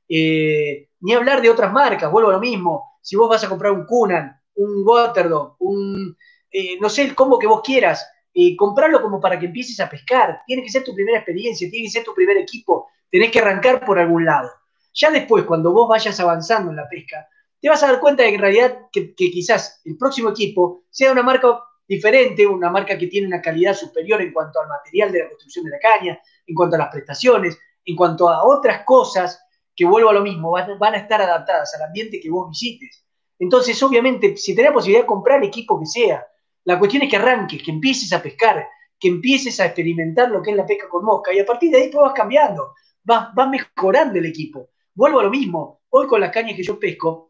Ni hablar de otras marcas, vuelvo a lo mismo. Si vos vas a comprar un Kunan, un Waterdog, no sé, el combo que vos quieras, comprarlo como para que empieces a pescar. Tiene que ser tu primera experiencia, tiene que ser tu primer equipo, tenés que arrancar por algún lado. Ya después, cuando vos vayas avanzando en la pesca, te vas a dar cuenta de que en realidad que quizás el próximo equipo sea una marca diferente, una marca que tiene una calidad superior en cuanto al material de la construcción de la caña, en cuanto a las prestaciones, en cuanto a otras cosas que, vuelvo a lo mismo, van a estar adaptadas al ambiente que vos visites. Entonces, obviamente, si tenés la posibilidad de comprar el equipo que sea, la cuestión es que arranques, que empieces a pescar, que empieces a experimentar lo que es la pesca con mosca, y a partir de ahí vas cambiando, vas mejorando el equipo. Vuelvo a lo mismo, hoy con las cañas que yo pesco,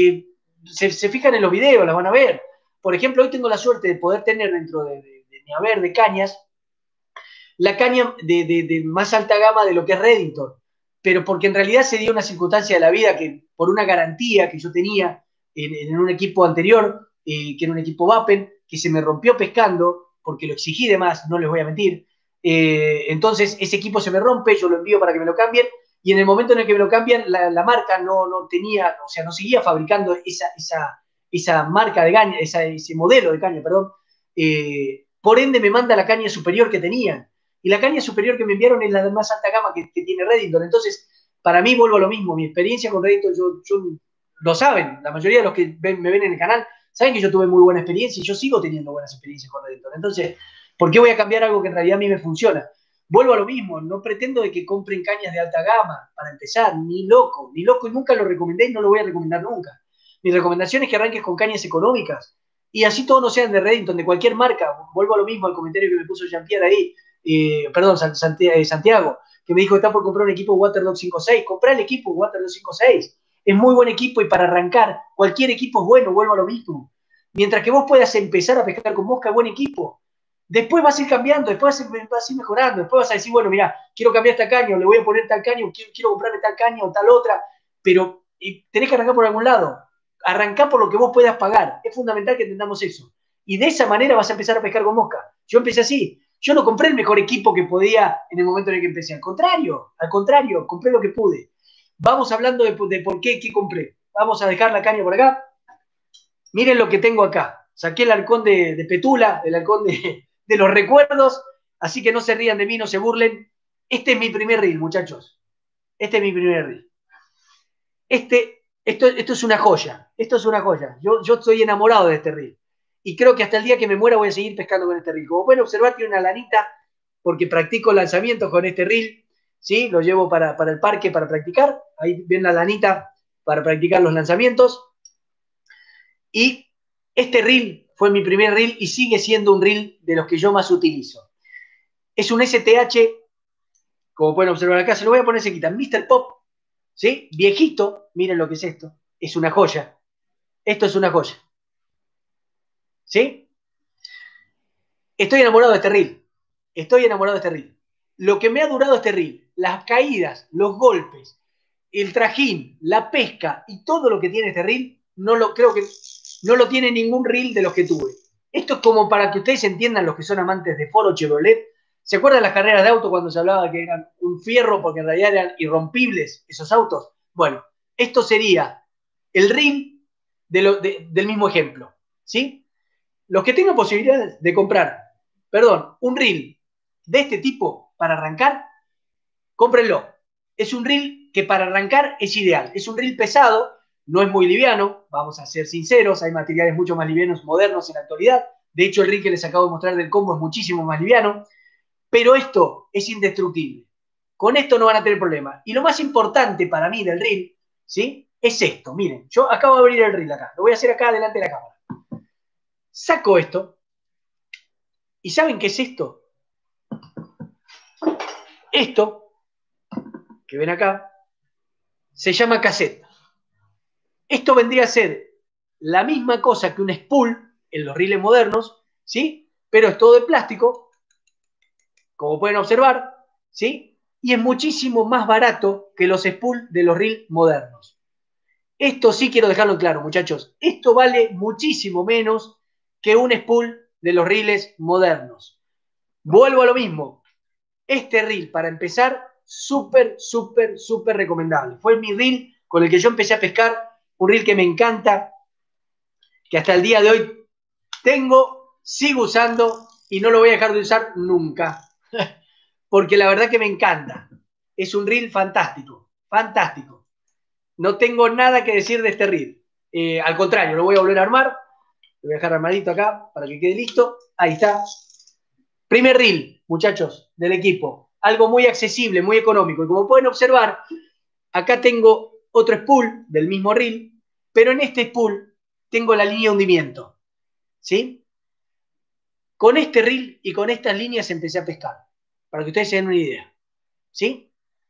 se fijan en los videos, las van a ver. Por ejemplo, hoy tengo la suerte de poder tener dentro de mi haber de cañas, la caña de más alta gama de lo que es Redington, pero porque en realidad se dio una circunstancia de la vida que por una garantía que yo tenía en un equipo anterior, que era un equipo Vapen, que se me rompió pescando, porque lo exigí de más, no les voy a mentir. Entonces ese equipo se me rompe, yo lo envío para que me lo cambien, y en el momento en el que me lo cambian, la marca no tenía, o sea, no seguía fabricando esa marca de caña, ese modelo de caña, perdón. Por ende me manda la caña superior que tenían. Y la caña superior que me enviaron es la de más alta gama que tiene Redington. Entonces, para mí vuelvo a lo mismo. Mi experiencia con Redington, yo lo saben, la mayoría de los que me ven en el canal saben que yo tuve muy buena experiencia y yo sigo teniendo buenas experiencias con Redington. Entonces, ¿por qué voy a cambiar algo que en realidad a mí me funciona? Vuelvo a lo mismo, no pretendo de que compren cañas de alta gama para empezar, ni loco, y nunca lo recomendé y no lo voy a recomendar nunca. Mi recomendación es que arranques con cañas económicas y así todos no sean de Redington, de cualquier marca. Vuelvo a lo mismo al comentario que me puso Jean-Pierre ahí, perdón, Santiago, que me dijo que está por comprar un equipo Waterdog 5.6. Comprá el equipo Waterdog 5.6. Es muy buen equipo y para arrancar, cualquier equipo es bueno, vuelvo a lo mismo. Mientras que vos puedas empezar a pescar con mosca, buen equipo. Después vas a ir cambiando, después vas a ir mejorando, después vas a decir, bueno, mira, quiero cambiar esta caña, o le voy a poner tal caña, o quiero comprarme tal caña o tal otra, pero tenés que arrancar por algún lado. Arrancá por lo que vos puedas pagar. Es fundamental que entendamos eso. Y de esa manera vas a empezar a pescar con mosca. Yo empecé así. Yo no compré el mejor equipo que podía en el momento en el que empecé. Al contrario, compré lo que pude. Vamos hablando de por qué compré. Vamos a dejar la caña por acá. Miren lo que tengo acá. Saqué el halcón de Petula, el halcón de los recuerdos. Así que no se rían de mí, no se burlen. Este es mi primer reel, muchachos. Este es mi primer reel. Esto es una joya. Esto es una joya. Yo estoy enamorado de este reel. Y creo que hasta el día que me muera voy a seguir pescando con este reel. Como pueden observar, tiene una lanita porque practico lanzamientos con este reel. ¿Sí? Lo llevo para el parque para practicar. Ahí ven la lanita para practicar los lanzamientos. Y este reel fue mi primer reel y sigue siendo un reel de los que yo más utilizo. Es un STH, como pueden observar acá, se lo voy a poner sequita, Mr. Pop, ¿sí? Viejito, miren lo que es esto, es una joya. Esto es una joya. ¿Sí? Estoy enamorado de este reel. Estoy enamorado de este reel. Lo que me ha durado este reel, las caídas, los golpes, el trajín, la pesca y todo lo que tiene este reel, creo que no lo tiene ningún reel de los que tuve. Esto es como para que ustedes entiendan, los que son amantes de Foro Chevrolet. ¿Se acuerdan las carreras de auto cuando se hablaba que eran un fierro porque en realidad eran irrompibles esos autos? Bueno, esto sería el reel del mismo ejemplo. ¿Sí? Los que tengan posibilidades de comprar, perdón, un reel de este tipo para arrancar, cómprenlo. Es un reel que para arrancar es ideal. Es un reel pesado, no es muy liviano, vamos a ser sinceros, hay materiales mucho más livianos, modernos en la actualidad. De hecho, el reel que les acabo de mostrar del combo es muchísimo más liviano, pero esto es indestructible. Con esto no van a tener problema. Y lo más importante para mí del reel, ¿sí? Es esto. Miren, yo acabo de abrir el reel acá. Lo voy a hacer acá delante de la cámara. Saco esto ¿Y saben qué es esto? Esto, que ven acá, se llama cassette. Esto vendría a ser la misma cosa que un spool en los riles modernos, ¿sí? Pero es todo de plástico, como pueden observar, ¿sí? Y es muchísimo más barato que los spool de los reels modernos. Esto sí quiero dejarlo claro, muchachos. Esto vale muchísimo menos que un spool de los reels modernos. Vuelvo a lo mismo. Este reel, para empezar, súper, súper, súper recomendable. Fue mi reel con el que yo empecé a pescar, un reel que me encanta, que hasta el día de hoy tengo, sigo usando y no lo voy a dejar de usar nunca. Porque la verdad que me encanta. Es un reel fantástico, fantástico. No tengo nada que decir de este reel. Al contrario, lo voy a volver a armar. Lo voy a dejar armadito acá para que quede listo. Ahí está. Primer reel, muchachos, del equipo. Algo muy accesible, muy económico. Y como pueden observar, acá tengo otro spool del mismo reel, pero en este spool tengo la línea de hundimiento. ¿Sí? Con este reel y con estas líneas empecé a pescar. Para que ustedes se den una idea. ¿Sí?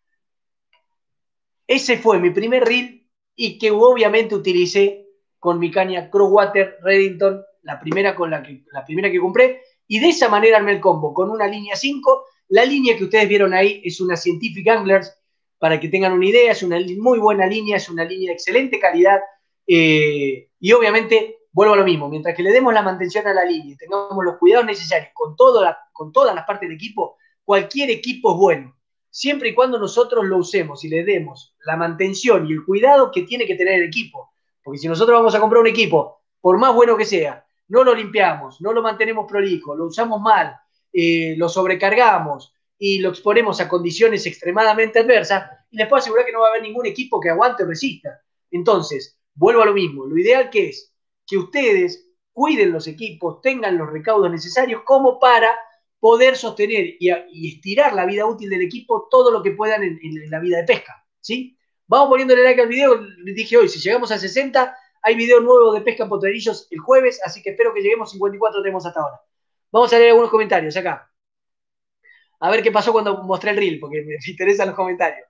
Ese fue mi primer reel y que obviamente utilicé con mi caña Crosswater Redington, la primera que compré, y de esa manera armé el combo, con una línea 5. La línea que ustedes vieron ahí es una Scientific Anglers, para que tengan una idea, es una muy buena línea, es una línea de excelente calidad, y obviamente, vuelvo a lo mismo, mientras que le demos la mantención a la línea y tengamos los cuidados necesarios con todas las partes del equipo, cualquier equipo es bueno siempre y cuando nosotros lo usemos y le demos la mantención y el cuidado que tiene que tener el equipo. Porque si nosotros vamos a comprar un equipo, por más bueno que sea, no lo limpiamos, no lo mantenemos prolijo, lo usamos mal, lo sobrecargamos y lo exponemos a condiciones extremadamente adversas, y les puedo asegurar que no va a haber ningún equipo que aguante o resista. Entonces, vuelvo a lo mismo, lo ideal que es que ustedes cuiden los equipos, tengan los recaudos necesarios como para poder sostener y estirar la vida útil del equipo todo lo que puedan en la vida de pesca, ¿sí? Vamos poniéndole like al video, les dije hoy, si llegamos a 60, hay video nuevo de pesca en potrerillos el jueves, así que espero que lleguemos, 54 tenemos hasta ahora. Vamos a leer algunos comentarios acá. A ver qué pasó cuando mostré el reel, porque me interesan los comentarios.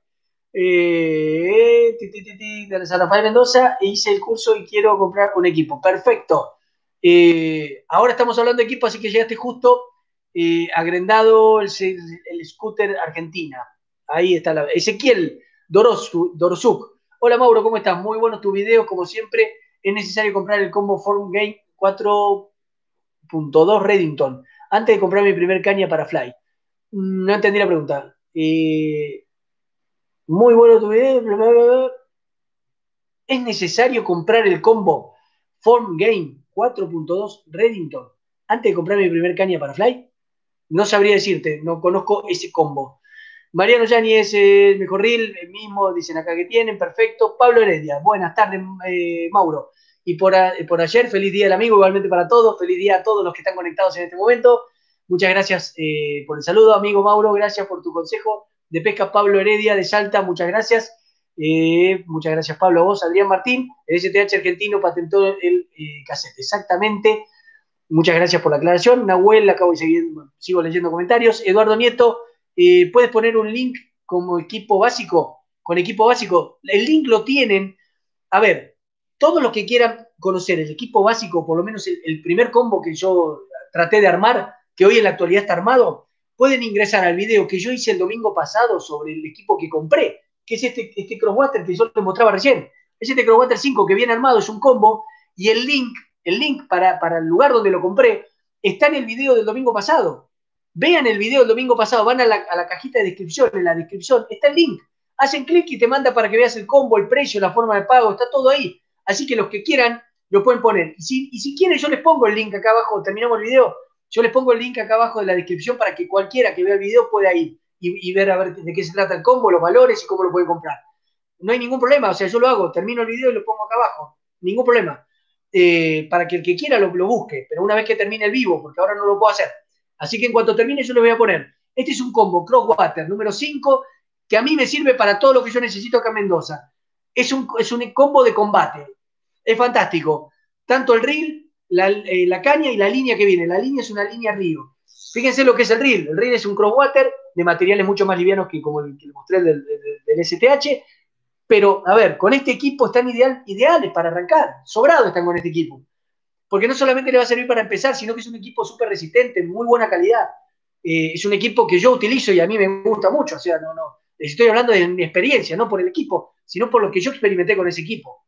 De San Rafael Mendoza, hice el curso y quiero comprar un equipo. Perfecto. Ahora estamos hablando de equipo, así que llegaste justo. Agrendado el scooter Argentina. Ahí está Ezequiel Dorosuk. Hola Mauro, ¿cómo estás? Muy bueno tu video, como siempre. Es necesario comprar el combo Form Game 4.2 Redington antes de comprar mi primer caña para Fly. No entendí la pregunta. Muy bueno tu video. Bla, bla, bla. ¿Es necesario comprar el combo Form Game 4.2 Redington antes de comprar mi primer caña para Fly? No sabría decirte, no conozco ese combo. Mariano Yani es el mejor reel, el mismo, dicen acá que tienen, perfecto. Pablo Heredia, buenas tardes, Mauro. Y por ayer, feliz día del amigo, igualmente para todos, feliz día a todos los que están conectados en este momento. Muchas gracias por el saludo, amigo Mauro, gracias por tu consejo de pesca. Pablo Heredia de Salta, muchas gracias. Muchas gracias, Pablo, a vos. Adrián Martín, el STH argentino patentó el cassette, exactamente. Muchas gracias por la aclaración. Nahuel, acabo de seguir, sigo leyendo comentarios. Eduardo Nieto, ¿puedes poner un link como equipo básico? Con equipo básico, el link lo tienen. A ver, todos los que quieran conocer el equipo básico, por lo menos el primer combo que yo traté de armar, que hoy en la actualidad está armado, pueden ingresar al video que yo hice el domingo pasado sobre el equipo que compré, que es este Crosswater que yo les mostraba recién. Es este Crosswater 5 que viene armado, es un combo, y el link para el lugar donde lo compré está en el video del domingo pasado. Vean el video del domingo pasado, van a la cajita de descripción, en la descripción está el link. Hacen clic y te manda para que veas el combo, el precio, la forma de pago, está todo ahí. Así que los que quieran lo pueden poner. Y si quieren, yo les pongo el link acá abajo, terminamos el video, yo les pongo el link acá abajo de la descripción para que cualquiera que vea el video pueda ir y ver a ver de qué se trata el combo, los valores y cómo lo pueden comprar. No hay ningún problema, o sea, yo lo hago, termino el video y lo pongo acá abajo, ningún problema. Para que el que quiera lo busque, pero una vez que termine el vivo, porque ahora no lo puedo hacer. Así que en cuanto termine yo les voy a poner. Este es un combo Crosswater número 5 que a mí me sirve para todo lo que yo necesito acá en Mendoza. Es un combo de combate. Es fantástico. Tanto el reel, la caña y la línea que viene. La línea es una línea río. Fíjense lo que es el reel. El reel es un crosswater de materiales mucho más livianos que como el que mostré del STH. Pero, a ver, con este equipo están ideales para arrancar. Sobrados están con este equipo. Porque no solamente le va a servir para empezar, sino que es un equipo súper resistente, muy buena calidad. Es un equipo que yo utilizo y a mí me gusta mucho. O sea, no, estoy hablando de mi experiencia, no por el equipo, sino por lo que yo experimenté con ese equipo.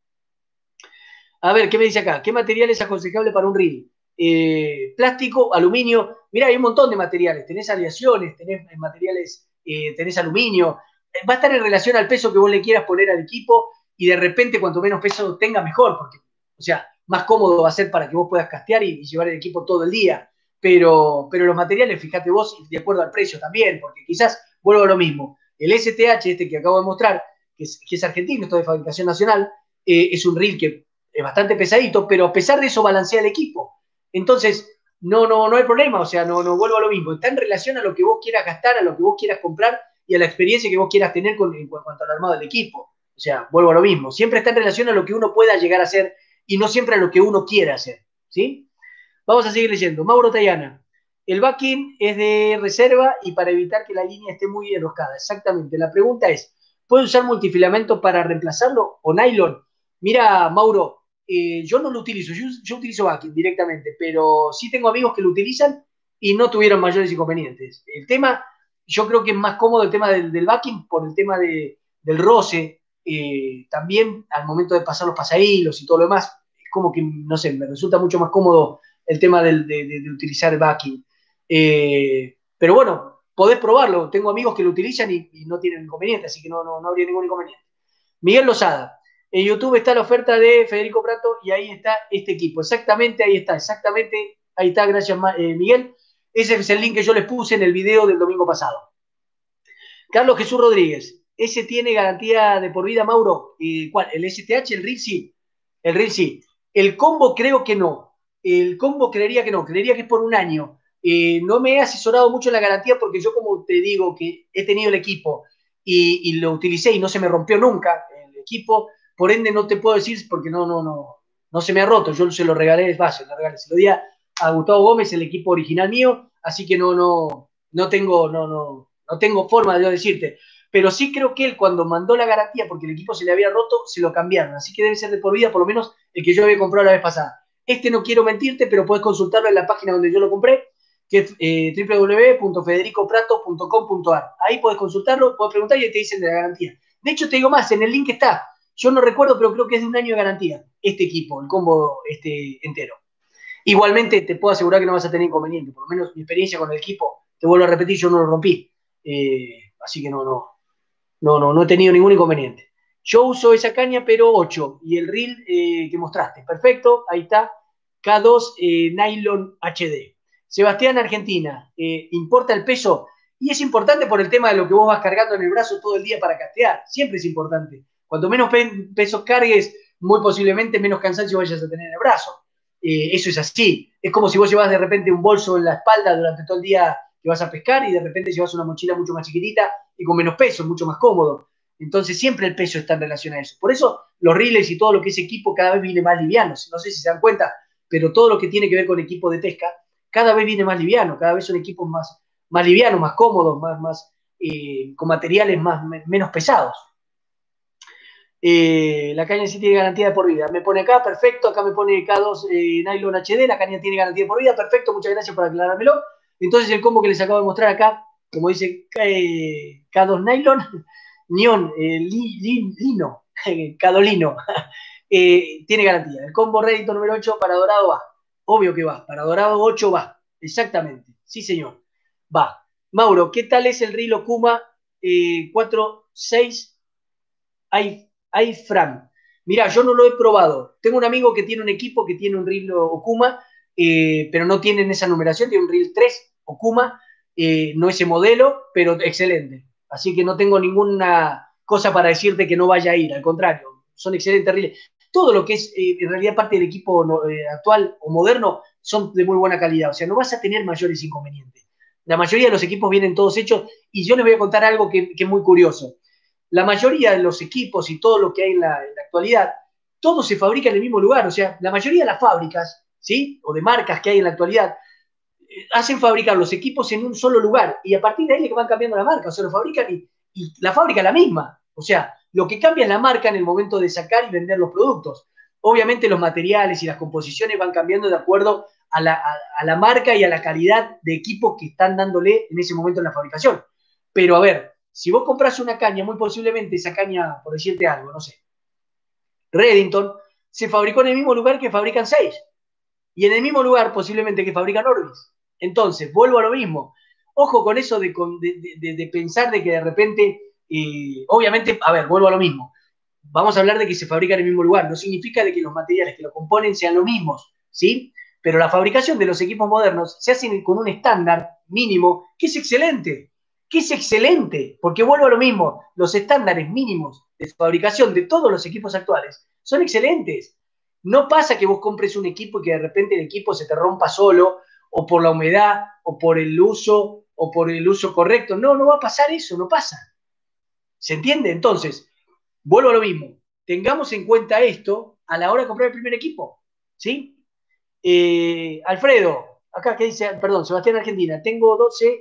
A ver, ¿qué me dice acá? ¿Qué material es aconsejable para un reel? Plástico, aluminio. Mirá, hay un montón de materiales. Tenés aleaciones, tenés materiales, tenés aluminio. Va a estar en relación al peso que vos le quieras poner al equipo y de repente cuanto menos peso tenga mejor, porque, o sea, más cómodo va a ser para que vos puedas castear y llevar el equipo todo el día. Pero los materiales, fíjate vos, de acuerdo al precio también, porque quizás vuelvo a lo mismo. El STH, este que acabo de mostrar, que es argentino, esto de fabricación nacional, es un reel que es bastante pesadito, pero a pesar de eso balancea el equipo. Entonces, no hay problema, o sea, no vuelvo a lo mismo. Está en relación a lo que vos quieras gastar, a lo que vos quieras comprar y a la experiencia que vos quieras tener en cuanto al armado del equipo. O sea, vuelvo a lo mismo. Siempre está en relación a lo que uno pueda llegar a hacer y no siempre a lo que uno quiera hacer. ¿Sí? Vamos a seguir leyendo. Mauro Tayana. El backing es de reserva y para evitar que la línea esté muy enroscada. Exactamente. La pregunta es, ¿puede usar multifilamento para reemplazarlo o nylon? Mira, Mauro, yo no lo utilizo, yo utilizo backing directamente, pero sí tengo amigos que lo utilizan y no tuvieron mayores inconvenientes. El tema, yo creo que es más cómodo el tema del backing por el tema del roce, también al momento de pasar los pasahilos y todo lo demás, es como que, no sé, me resulta mucho más cómodo el tema de utilizar backing. Pero bueno, podés probarlo, tengo amigos que lo utilizan y no tienen inconveniente, así que no habría ningún inconveniente. Miguel Lozada. En YouTube está la oferta de Federico Prato y ahí está este equipo. Exactamente, ahí está, exactamente. Ahí está, gracias Miguel. Ese es el link que yo les puse en el video del domingo pasado. Carlos Jesús Rodríguez. ¿Ese tiene garantía de por vida, Mauro? ¿Cuál? ¿El STH? ¿El RIL? Sí. El RIL sí. El combo creo que no. El combo creería que no. Creería que es por un año. No me he asesorado mucho en la garantía porque yo, como te digo, que he tenido el equipo y lo utilicé y no se me rompió nunca el equipo, por ende no te puedo decir porque no se me ha roto. Yo se lo regalé, se lo di a Gustavo Gómez, el equipo original mío, así que no tengo forma de yo decirte. Pero sí creo que él, cuando mandó la garantía, porque el equipo se le había roto, se lo cambiaron. Así que debe ser de por vida, por lo menos el que yo había comprado la vez pasada. Este no quiero mentirte, pero puedes consultarlo en la página donde yo lo compré, que es www.federicoprato.com.ar. Ahí puedes consultarlo, puedes preguntar y te dicen de la garantía. De hecho, te digo más, en el link está. Yo no recuerdo, pero creo que es de un año de garantía este equipo, el combo entero. Igualmente, te puedo asegurar que no vas a tener inconveniente. Por lo menos mi experiencia con el equipo, te vuelvo a repetir, yo no lo rompí. Así que no he tenido ningún inconveniente. Yo uso esa caña, pero 8. Y el reel que mostraste, perfecto, ahí está. K2 Nylon HD. Sebastián, Argentina, ¿importa el peso? Y es importante por el tema de lo que vos vas cargando en el brazo todo el día para castear. Siempre es importante. Cuanto menos pesos cargues, muy posiblemente menos cansancio vayas a tener en el brazo. Eso es así. Es como si vos llevas de repente un bolso en la espalda durante todo el día que vas a pescar y de repente llevas una mochila mucho más chiquitita y con menos peso, mucho más cómodo. Entonces siempre el peso está en relación a eso. Por eso los reels y todo lo que es equipo cada vez viene más liviano. No sé si se dan cuenta, pero todo lo que tiene que ver con equipo de pesca cada vez viene más liviano, cada vez son equipos más livianos, más cómodos, con materiales menos pesados. La caña sí tiene garantía de por vida. Me pone acá, perfecto. Acá me pone K2 Nylon HD. La caña tiene garantía de por vida, perfecto. Muchas gracias por aclarármelo. Entonces, el combo que les acabo de mostrar acá, como dice K2 Nylon, Neon, Lino, Cadolino, tiene garantía. El combo rédito número 8 para Dorado va. Obvio que va. Para Dorado 8 va. Exactamente. Sí, señor. Va. Mauro, ¿qué tal es el reel Okuma 4.6 iFrame? Mirá, yo no lo he probado. Tengo un amigo que tiene un equipo que tiene un reel Okuma, pero no tienen esa numeración, tiene un reel 3 Okuma, no ese modelo, pero excelente. Así que no tengo ninguna cosa para decirte que no vaya a ir, al contrario, son excelentes reels. Todo lo que es en realidad parte del equipo actual o moderno son de muy buena calidad, o sea, no vas a tener mayores inconvenientes. La mayoría de los equipos vienen todos hechos y yo les voy a contar algo que es muy curioso. La mayoría de los equipos y todo lo que hay en la actualidad, todo se fabrica en el mismo lugar. O sea, la mayoría de las fábricas, ¿sí? O de marcas que hay en la actualidad, hacen fabricar los equipos en un solo lugar y a partir de ahí le van cambiando la marca, o sea, lo fabrican y la fábrica es la misma. O sea, lo que cambia es la marca en el momento de sacar y vender los productos. Obviamente los materiales y las composiciones van cambiando de acuerdo a la marca y a la calidad de equipo que están dándole en ese momento en la fabricación. Pero a ver, si vos compras una caña, muy posiblemente esa caña, por decirte algo, no sé, Redington, se fabricó en el mismo lugar que fabrican Sage y en el mismo lugar posiblemente que fabrican Orbis. Entonces, vuelvo a lo mismo. Ojo con eso de pensar de que de repente, obviamente, a ver, vuelvo a lo mismo. Vamos a hablar de que se fabrica en el mismo lugar. No significa de que los materiales que lo componen sean los mismos, ¿sí? Pero la fabricación de los equipos modernos se hace con un estándar mínimo que es excelente. Que es excelente, porque vuelvo a lo mismo. Los estándares mínimos de fabricación de todos los equipos actuales son excelentes. No pasa que vos compres un equipo y que de repente el equipo se te rompa solo, o por la humedad, o por el uso correcto. No, no va a pasar eso, no pasa. ¿Se entiende? Entonces, vuelvo a lo mismo. Tengamos en cuenta esto a la hora de comprar el primer equipo. ¿Sí? Alfredo, acá que dice, perdón, Sebastián Argentina, tengo 12.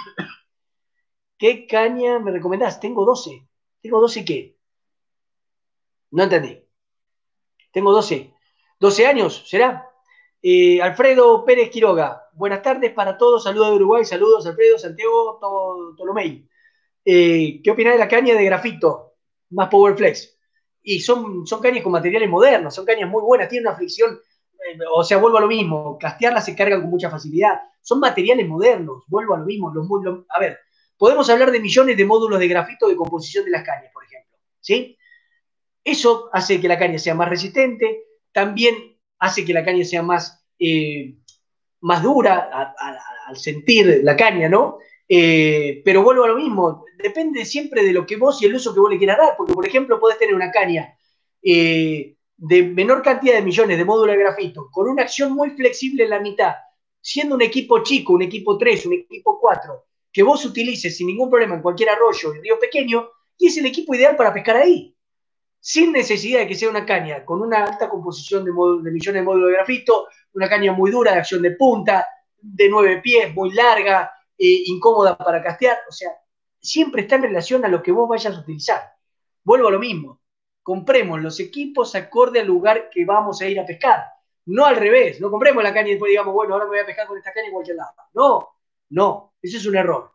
¿Qué caña me recomendás? Tengo 12. ¿Tengo 12 qué? No entendí. Tengo 12. 12 años, ¿será? Alfredo Pérez Quiroga, buenas tardes para todos, saludos de Uruguay, saludos Alfredo, Santiago, Tolomei. ¿Qué opinás de la caña de grafito? Más Powerflex. Y son cañas con materiales modernos, son cañas muy buenas, tienen una fricción, o sea, vuelvo a lo mismo, castearlas se cargan con mucha facilidad, son materiales modernos, vuelvo a lo mismo. A ver, podemos hablar de millones de módulos de grafito de composición de las cañas, por ejemplo, ¿sí? Eso hace que la caña sea más resistente, también hace que la caña sea más dura al sentir la caña, ¿no? Pero vuelvo a lo mismo, depende siempre de lo que vos y el uso que vos le quieras dar, porque por ejemplo podés tener una caña de menor cantidad de millones de módulos de grafito, con una acción muy flexible en la mitad, siendo un equipo chico, un equipo 3, un equipo 4, que vos utilices sin ningún problema en cualquier arroyo y río pequeño, y es el equipo ideal para pescar ahí sin necesidad de que sea una caña con una alta composición de millones de módulos de grafito, una caña muy dura de acción de punta, de 9 pies, muy larga, incómoda para castear. O sea, siempre está en relación a lo que vos vayas a utilizar. Vuelvo a lo mismo. Compremos los equipos acorde al lugar que vamos a ir a pescar. No al revés. No compremos la caña y después digamos, bueno, ahora me voy a pescar con esta caña en cualquier lado. No, no. Eso es un error.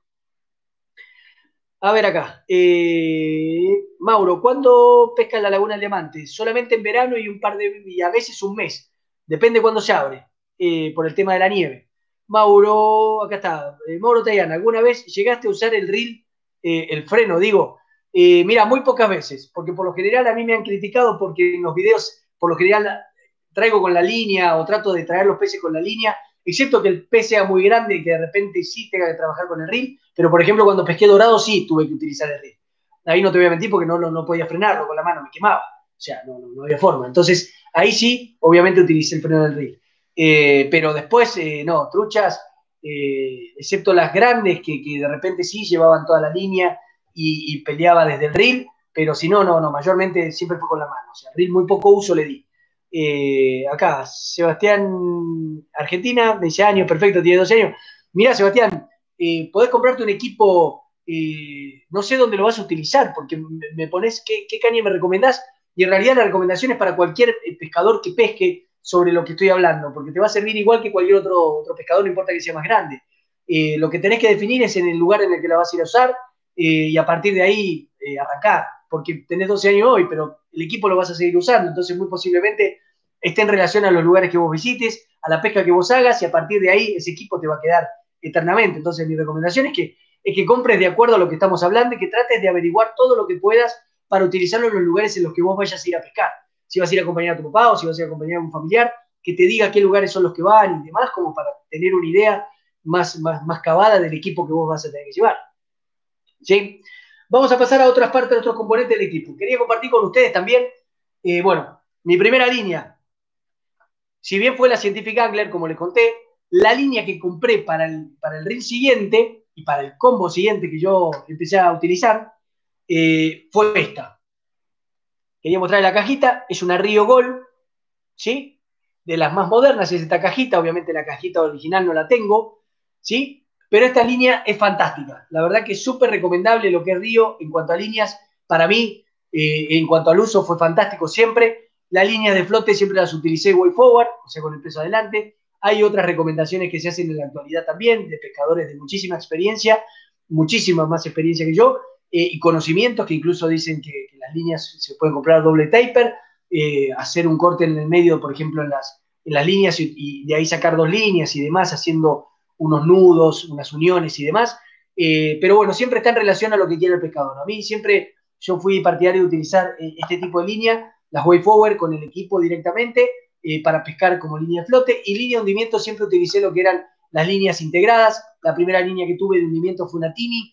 A ver acá. Mauro, ¿cuándo pesca en la Laguna del Diamante? Solamente en verano y a veces un mes. Depende cuándo se abre, por el tema de la nieve. Mauro, acá está. Mauro Tayana, ¿alguna vez llegaste a usar el reel, el freno, digo? Mira, muy pocas veces, porque por lo general a mí me han criticado porque en los videos, por lo general, traigo con la línea o trato de traer los peces con la línea, excepto que el pez sea muy grande y que de repente sí tenga que trabajar con el reel, pero por ejemplo cuando pesqué dorado sí tuve que utilizar el reel. Ahí no te voy a mentir porque no podía frenarlo con la mano, me quemaba, o sea, no había forma. Entonces ahí sí, obviamente utilicé el freno del reel. Pero después, no, truchas, excepto las grandes que de repente sí llevaban toda la línea y peleaba desde el reel, pero si no, mayormente siempre fue con la mano. O sea, el reel muy poco uso le di. Acá, Sebastián Argentina, me dice años, perfecto, tiene 12 años. Mira, Sebastián, podés comprarte un equipo, no sé dónde lo vas a utilizar, porque me pones qué caña me recomendás, y en realidad la recomendación es para cualquier pescador que pesque sobre lo que estoy hablando, porque te va a servir igual que cualquier otro pescador, no importa que sea más grande. Lo que tenés que definir es en el lugar en el que la vas a ir a usar, y a partir de ahí arrancar, porque tenés 12 años hoy, pero el equipo lo vas a seguir usando, entonces muy posiblemente esté en relación a los lugares que vos visites, a la pesca que vos hagas, y a partir de ahí ese equipo te va a quedar eternamente. Entonces mi recomendación es que compres de acuerdo a lo que estamos hablando y que trates de averiguar todo lo que puedas para utilizarlo en los lugares en los que vos vayas a ir a pescar. Si vas a ir a acompañar a tu papá o si vas a ir a acompañar a un familiar, que te diga qué lugares son los que van y demás, como para tener una idea más cavada del equipo que vos vas a tener que llevar. ¿Sí? Vamos a pasar a otras partes de otros componentes del equipo. Quería compartir con ustedes también, bueno, mi primera línea, si bien fue la Scientific Angler, como les conté, la línea que compré para el reel siguiente y para el combo siguiente que yo empecé a utilizar, fue esta. Quería mostrar la cajita, es una Rio Gold, ¿sí? De las más modernas es esta cajita, obviamente la cajita original no la tengo, ¿sí? Pero esta línea es fantástica. La verdad que es súper recomendable lo que es Río en cuanto a líneas. Para mí, en cuanto al uso, fue fantástico siempre. Las líneas de flote siempre las utilicé way forward, o sea, con el peso adelante. Hay otras recomendaciones que se hacen en la actualidad también, de pescadores de muchísima experiencia, muchísima más experiencia que yo, y conocimientos que incluso dicen que las líneas se pueden comprar doble taper, hacer un corte en el medio, por ejemplo, en las líneas y de ahí sacar dos líneas y demás, haciendo unos nudos, unas uniones y demás. Pero bueno, siempre está en relación a lo que quiere el pescador. A mí siempre yo fui partidario de utilizar este tipo de línea, las way forward con el equipo directamente, para pescar como línea de flote, y línea de hundimiento siempre utilicé lo que eran las líneas integradas. La primera línea que tuve de hundimiento fue una Tini,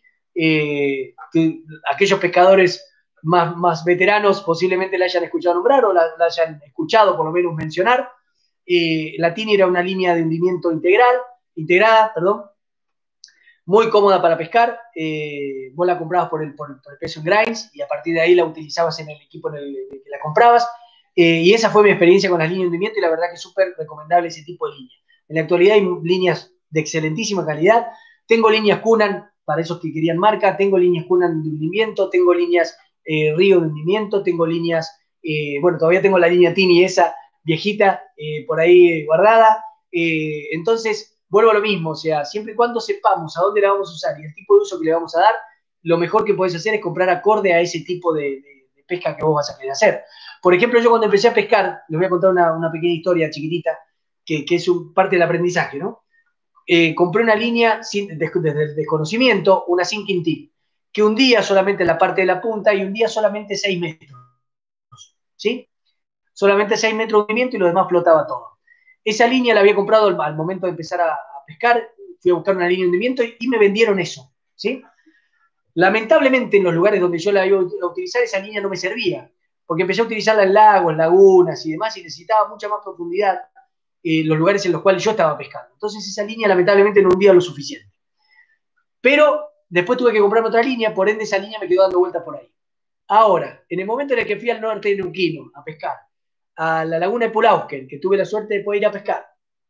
que aquellos pescadores más veteranos posiblemente la hayan escuchado nombrar o la hayan escuchado por lo menos mencionar. La Tini era una línea de hundimiento integrada, perdón, muy cómoda para pescar. Vos la comprabas por el precio en grinds y a partir de ahí la utilizabas en el equipo en el que la comprabas. Y esa fue mi experiencia con las líneas de hundimiento y la verdad que es súper recomendable ese tipo de línea. En la actualidad hay líneas de excelentísima calidad. Tengo líneas Kunan para esos que querían marca, tengo líneas Kunan de hundimiento, tengo líneas Río de hundimiento, tengo líneas, bueno, todavía tengo la línea Tini esa viejita por ahí guardada. Entonces, vuelvo a lo mismo, o sea, siempre y cuando sepamos a dónde la vamos a usar y el tipo de uso que le vamos a dar, lo mejor que podés hacer es comprar acorde a ese tipo de pesca que vos vas a querer hacer. Por ejemplo, yo cuando empecé a pescar, les voy a contar una pequeña historia chiquitita, que es parte del aprendizaje, ¿no? Compré una línea desde el desconocimiento, una sinking tip, que hundía solamente la parte de la punta y hundía solamente 6 metros, ¿sí? Solamente 6 metros de hundimiento y lo demás flotaba todo. Esa línea la había comprado al momento de empezar a pescar, fui a buscar una línea de hundimiento y me vendieron eso, ¿sí? Lamentablemente en los lugares donde yo la iba a utilizar esa línea no me servía, porque empecé a utilizarla en lagos, lagunas y demás y necesitaba mucha más profundidad en los lugares en los cuales yo estaba pescando. Entonces esa línea lamentablemente no hundía lo suficiente. Pero después tuve que comprarme otra línea, por ende esa línea me quedó dando vueltas por ahí. Ahora, en el momento en el que fui al norte de Neuquino a pescar, a la laguna de Pulausken, que tuve la suerte de poder ir a pescar,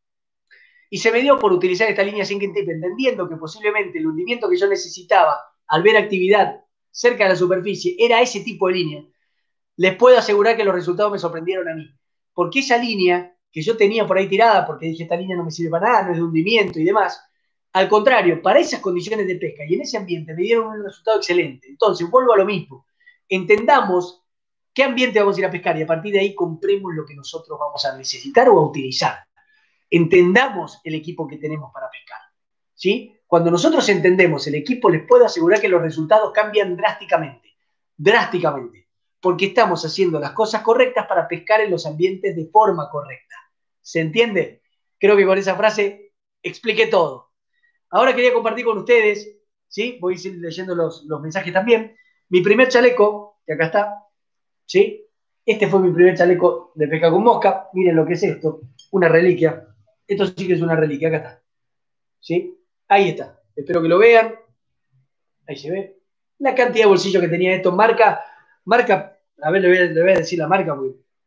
y se me dio por utilizar esta línea sinking tip, entendiendo que posiblemente el hundimiento que yo necesitaba al ver actividad cerca de la superficie era ese tipo de línea, les puedo asegurar que los resultados me sorprendieron a mí. Porque esa línea que yo tenía por ahí tirada, porque dije, esta línea no me sirve para nada, no es de hundimiento y demás, al contrario, para esas condiciones de pesca y en ese ambiente me dieron un resultado excelente. Entonces, vuelvo a lo mismo. Entendamos qué ambiente vamos a ir a pescar y a partir de ahí compremos lo que nosotros vamos a necesitar o a utilizar. Entendamos el equipo que tenemos para pescar, ¿sí? Cuando nosotros entendemos el equipo, les puedo asegurar que los resultados cambian drásticamente, drásticamente, porque estamos haciendo las cosas correctas para pescar en los ambientes de forma correcta. ¿Se entiende? Creo que con esa frase expliqué todo. Ahora quería compartir con ustedes, ¿sí? Voy a ir leyendo los mensajes también. Mi primer chaleco, que acá está, ¿sí? Este fue mi primer chaleco de pesca con mosca. Miren lo que es esto, una reliquia. Esto sí que es una reliquia, acá está. ¿Sí? Ahí está. Espero que lo vean. Ahí se ve. La cantidad de bolsillos que tenía esto. Marca, a ver, le voy a decir la marca.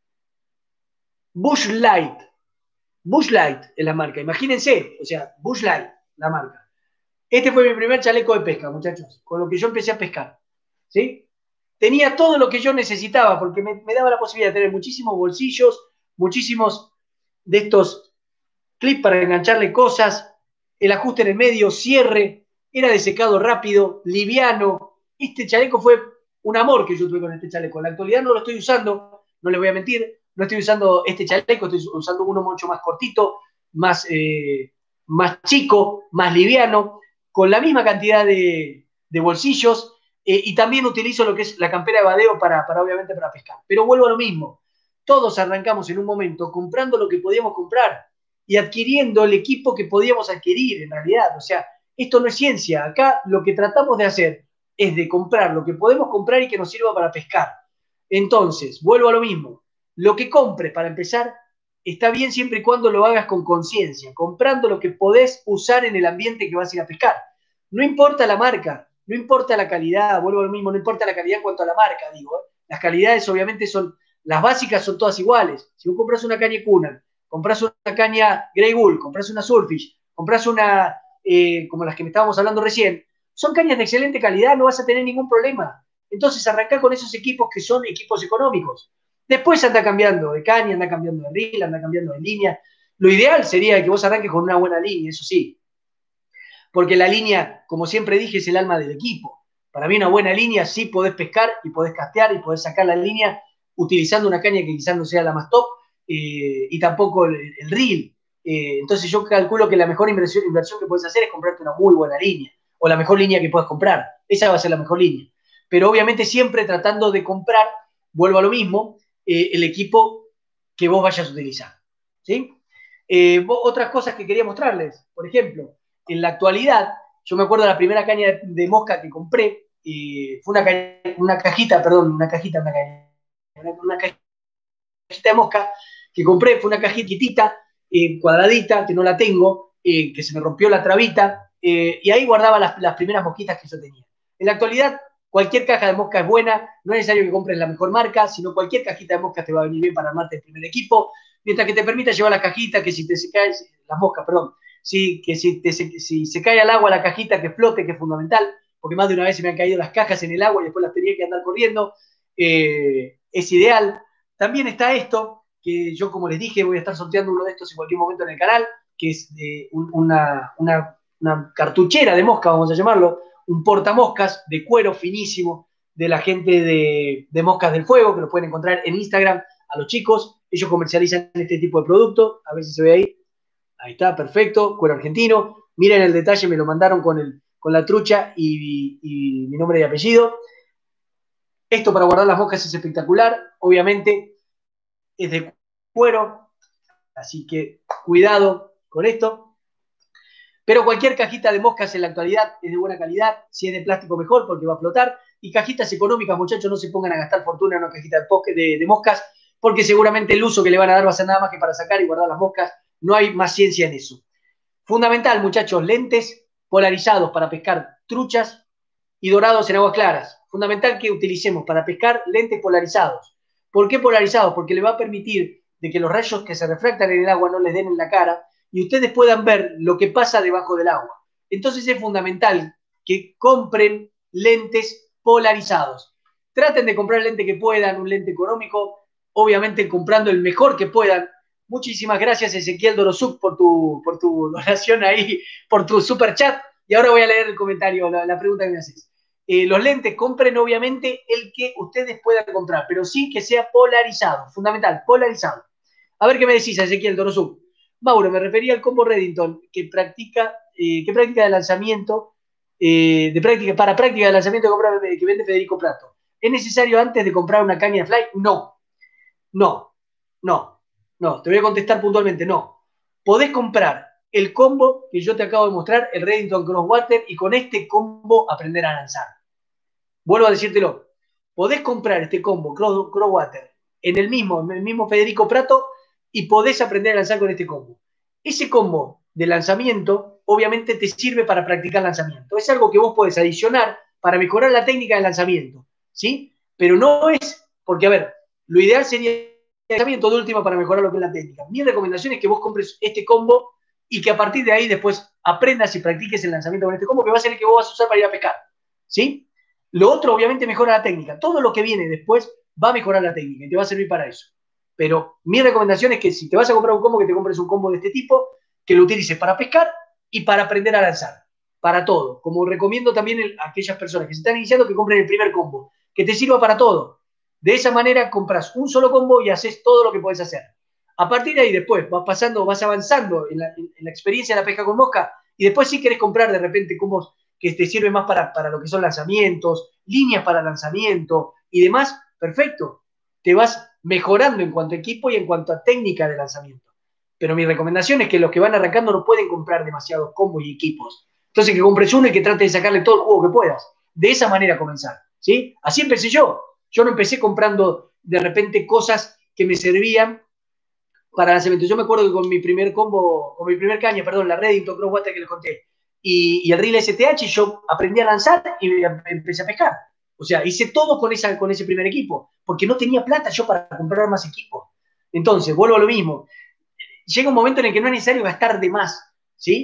Bush Light. Bush Light es la marca. Imagínense, o sea, Bush Light, la marca. Este fue mi primer chaleco de pesca, muchachos, con lo que yo empecé a pescar. ¿Sí? Tenía todo lo que yo necesitaba, porque me daba la posibilidad de tener muchísimos bolsillos, muchísimos de estos clips para engancharle cosas, el ajuste en el medio, cierre, era de secado rápido, liviano. Este chaleco fue un amor que yo tuve con este chaleco. En la actualidad no lo estoy usando, no les voy a mentir, no estoy usando este chaleco, estoy usando uno mucho más cortito, más chico, más liviano, con la misma cantidad de bolsillos, y también utilizo lo que es la campera de badeo obviamente para pescar. Pero vuelvo a lo mismo, todos arrancamos en un momento comprando lo que podíamos comprar y adquiriendo el equipo que podíamos adquirir en realidad. O sea, esto no es ciencia. Acá lo que tratamos de hacer es de comprar lo que podemos comprar y que nos sirva para pescar. Entonces, vuelvo a lo mismo. Lo que compres para empezar está bien siempre y cuando lo hagas con conciencia, comprando lo que podés usar en el ambiente que vas a ir a pescar. No importa la marca, no importa la calidad, vuelvo a lo mismo, no importa la calidad en cuanto a la marca, digo. Las calidades obviamente son, las básicas son todas iguales. Si vos compras una caña Cuna, compras una caña Grey Bull, compras una Surfish, compras una como las que me estábamos hablando recién, son cañas de excelente calidad, no vas a tener ningún problema. Entonces arrancá con esos equipos que son equipos económicos. Después anda cambiando de caña, anda cambiando de reel, anda cambiando de línea. Lo ideal sería que vos arranques con una buena línea, eso sí. Porque la línea, como siempre dije, es el alma del equipo. Para mí una buena línea sí podés pescar y podés castear y podés sacar la línea utilizando una caña que quizás no sea la más top y tampoco el reel. Entonces yo calculo que la mejor inversión que puedes hacer es comprarte una muy buena línea o la mejor línea que puedas comprar. Esa va a ser la mejor línea. Pero obviamente siempre tratando de comprar, vuelvo a lo mismo, el equipo que vos vayas a utilizar. ¿Sí? Otras cosas que quería mostrarles, por ejemplo, en la actualidad, yo me acuerdo de la primera caña de mosca que compré, fue una cajita de mosca que compré, fue una cajita chiquitita, cuadradita, que no la tengo, que se me rompió la trabita, y ahí guardaba las primeras mosquitas que yo tenía. En la actualidad, cualquier caja de mosca es buena, no es necesario que compres la mejor marca, sino cualquier cajita de mosca te va a venir bien para armarte el primer equipo, mientras que te permita llevar la cajita, que si te se cae, las moscas, perdón, sí, que si se cae al agua la cajita, que flote, que es fundamental, porque más de una vez se me han caído las cajas en el agua y después las tenía que andar corriendo, es ideal. También está esto, que yo como les dije voy a estar sorteando uno de estos en cualquier momento en el canal, que es una cartuchera de mosca, vamos a llamarlo, un portamoscas de cuero finísimo de la gente de Moscas del Fuego, que lo pueden encontrar en Instagram a los chicos. Ellos comercializan este tipo de producto, a ver si se ve ahí. Ahí está, perfecto, cuero argentino. Miren el detalle, me lo mandaron con la trucha y mi nombre y apellido. Esto para guardar las moscas es espectacular, obviamente es de cuero, así que cuidado con esto. Pero cualquier cajita de moscas en la actualidad es de buena calidad, si es de plástico mejor porque va a flotar. Y cajitas económicas, muchachos, no se pongan a gastar fortuna en una cajita de moscas, porque seguramente el uso que le van a dar va a ser nada más que para sacar y guardar las moscas. No hay más ciencia en eso. Fundamental, muchachos, lentes polarizados para pescar truchas y dorados en aguas claras. Fundamental que utilicemos para pescar lentes polarizados. ¿Por qué polarizados? Porque le va a permitir de que los rayos que se refractan en el agua no les den en la cara y ustedes puedan ver lo que pasa debajo del agua. Entonces es fundamental que compren lentes polarizados. Traten de comprar el lente que puedan, un lente económico, obviamente comprando el mejor que puedan. Muchísimas gracias, Ezequiel Dorosuk, por tu donación ahí, por tu super chat. Y ahora voy a leer el comentario, la pregunta que me haces. Los lentes, compren obviamente el que ustedes puedan comprar, pero sí que sea polarizado, fundamental, polarizado. A ver qué me decís, Ezequiel Dorosuk. Mauro, me refería al combo Reddington, que práctica de lanzamiento, para práctica de lanzamiento que vende Federico Prato. ¿Es necesario antes de comprar una caña de fly? No, no, no, no. Te voy a contestar puntualmente, no. Podés comprar el combo que yo te acabo de mostrar, el Reddington Crosswater, y con este combo aprender a lanzar. Vuelvo a decírtelo. Podés comprar este combo Crosswater en el mismo Federico Prato y podés aprender a lanzar con este combo. Ese combo de lanzamiento obviamente te sirve para practicar lanzamiento. Es algo que vos podés adicionar para mejorar la técnica de lanzamiento, ¿sí? Pero no es, porque a ver, lo ideal sería el lanzamiento de última para mejorar lo que es la técnica. Mi recomendación es que vos compres este combo y que a partir de ahí después aprendas y practiques el lanzamiento con este combo, que va a ser el que vos vas a usar para ir a pescar, ¿sí? Lo otro obviamente mejora la técnica. Todo lo que viene después va a mejorar la técnica y te va a servir para eso. Pero mi recomendación es que si te vas a comprar un combo, que te compres un combo de este tipo, que lo utilices para pescar y para aprender a lanzar. Para todo. Como recomiendo también a aquellas personas que se están iniciando que compren el primer combo, que te sirva para todo. De esa manera compras un solo combo y haces todo lo que puedes hacer. A partir de ahí después vas avanzando en la experiencia de la pesca con mosca y después si querés comprar de repente combos que te sirven más para lo que son lanzamientos, líneas para lanzamiento y demás, perfecto. Te vas mejorando en cuanto a equipo y en cuanto a técnica de lanzamiento. Pero mi recomendación es que los que van arrancando no pueden comprar demasiados combos y equipos. Entonces que compres uno y que trates de sacarle todo el juego que puedas. De esa manera comenzar, ¿sí? Así empecé yo. Yo no empecé comprando de repente cosas que me servían para lanzamiento. Yo me acuerdo que con mi primer caña, la Reddington Crosswater que les conté, y el Reel STH, yo aprendí a lanzar y empecé a pescar. O sea, hice todo con ese primer equipo, porque no tenía plata yo para comprar más equipo. Entonces, vuelvo a lo mismo. Llega un momento en el que no es necesario gastar de más, ¿sí?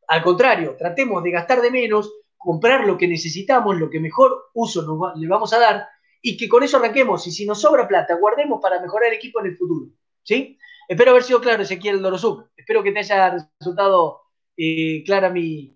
Al contrario, tratemos de gastar de menos, comprar lo que necesitamos, lo que mejor uso le vamos a dar, y que con eso arranquemos. Y si nos sobra plata, guardemos para mejorar el equipo en el futuro. ¿Sí? Espero haber sido claro, Ezequiel Dorosuk. Espero que te haya resultado clara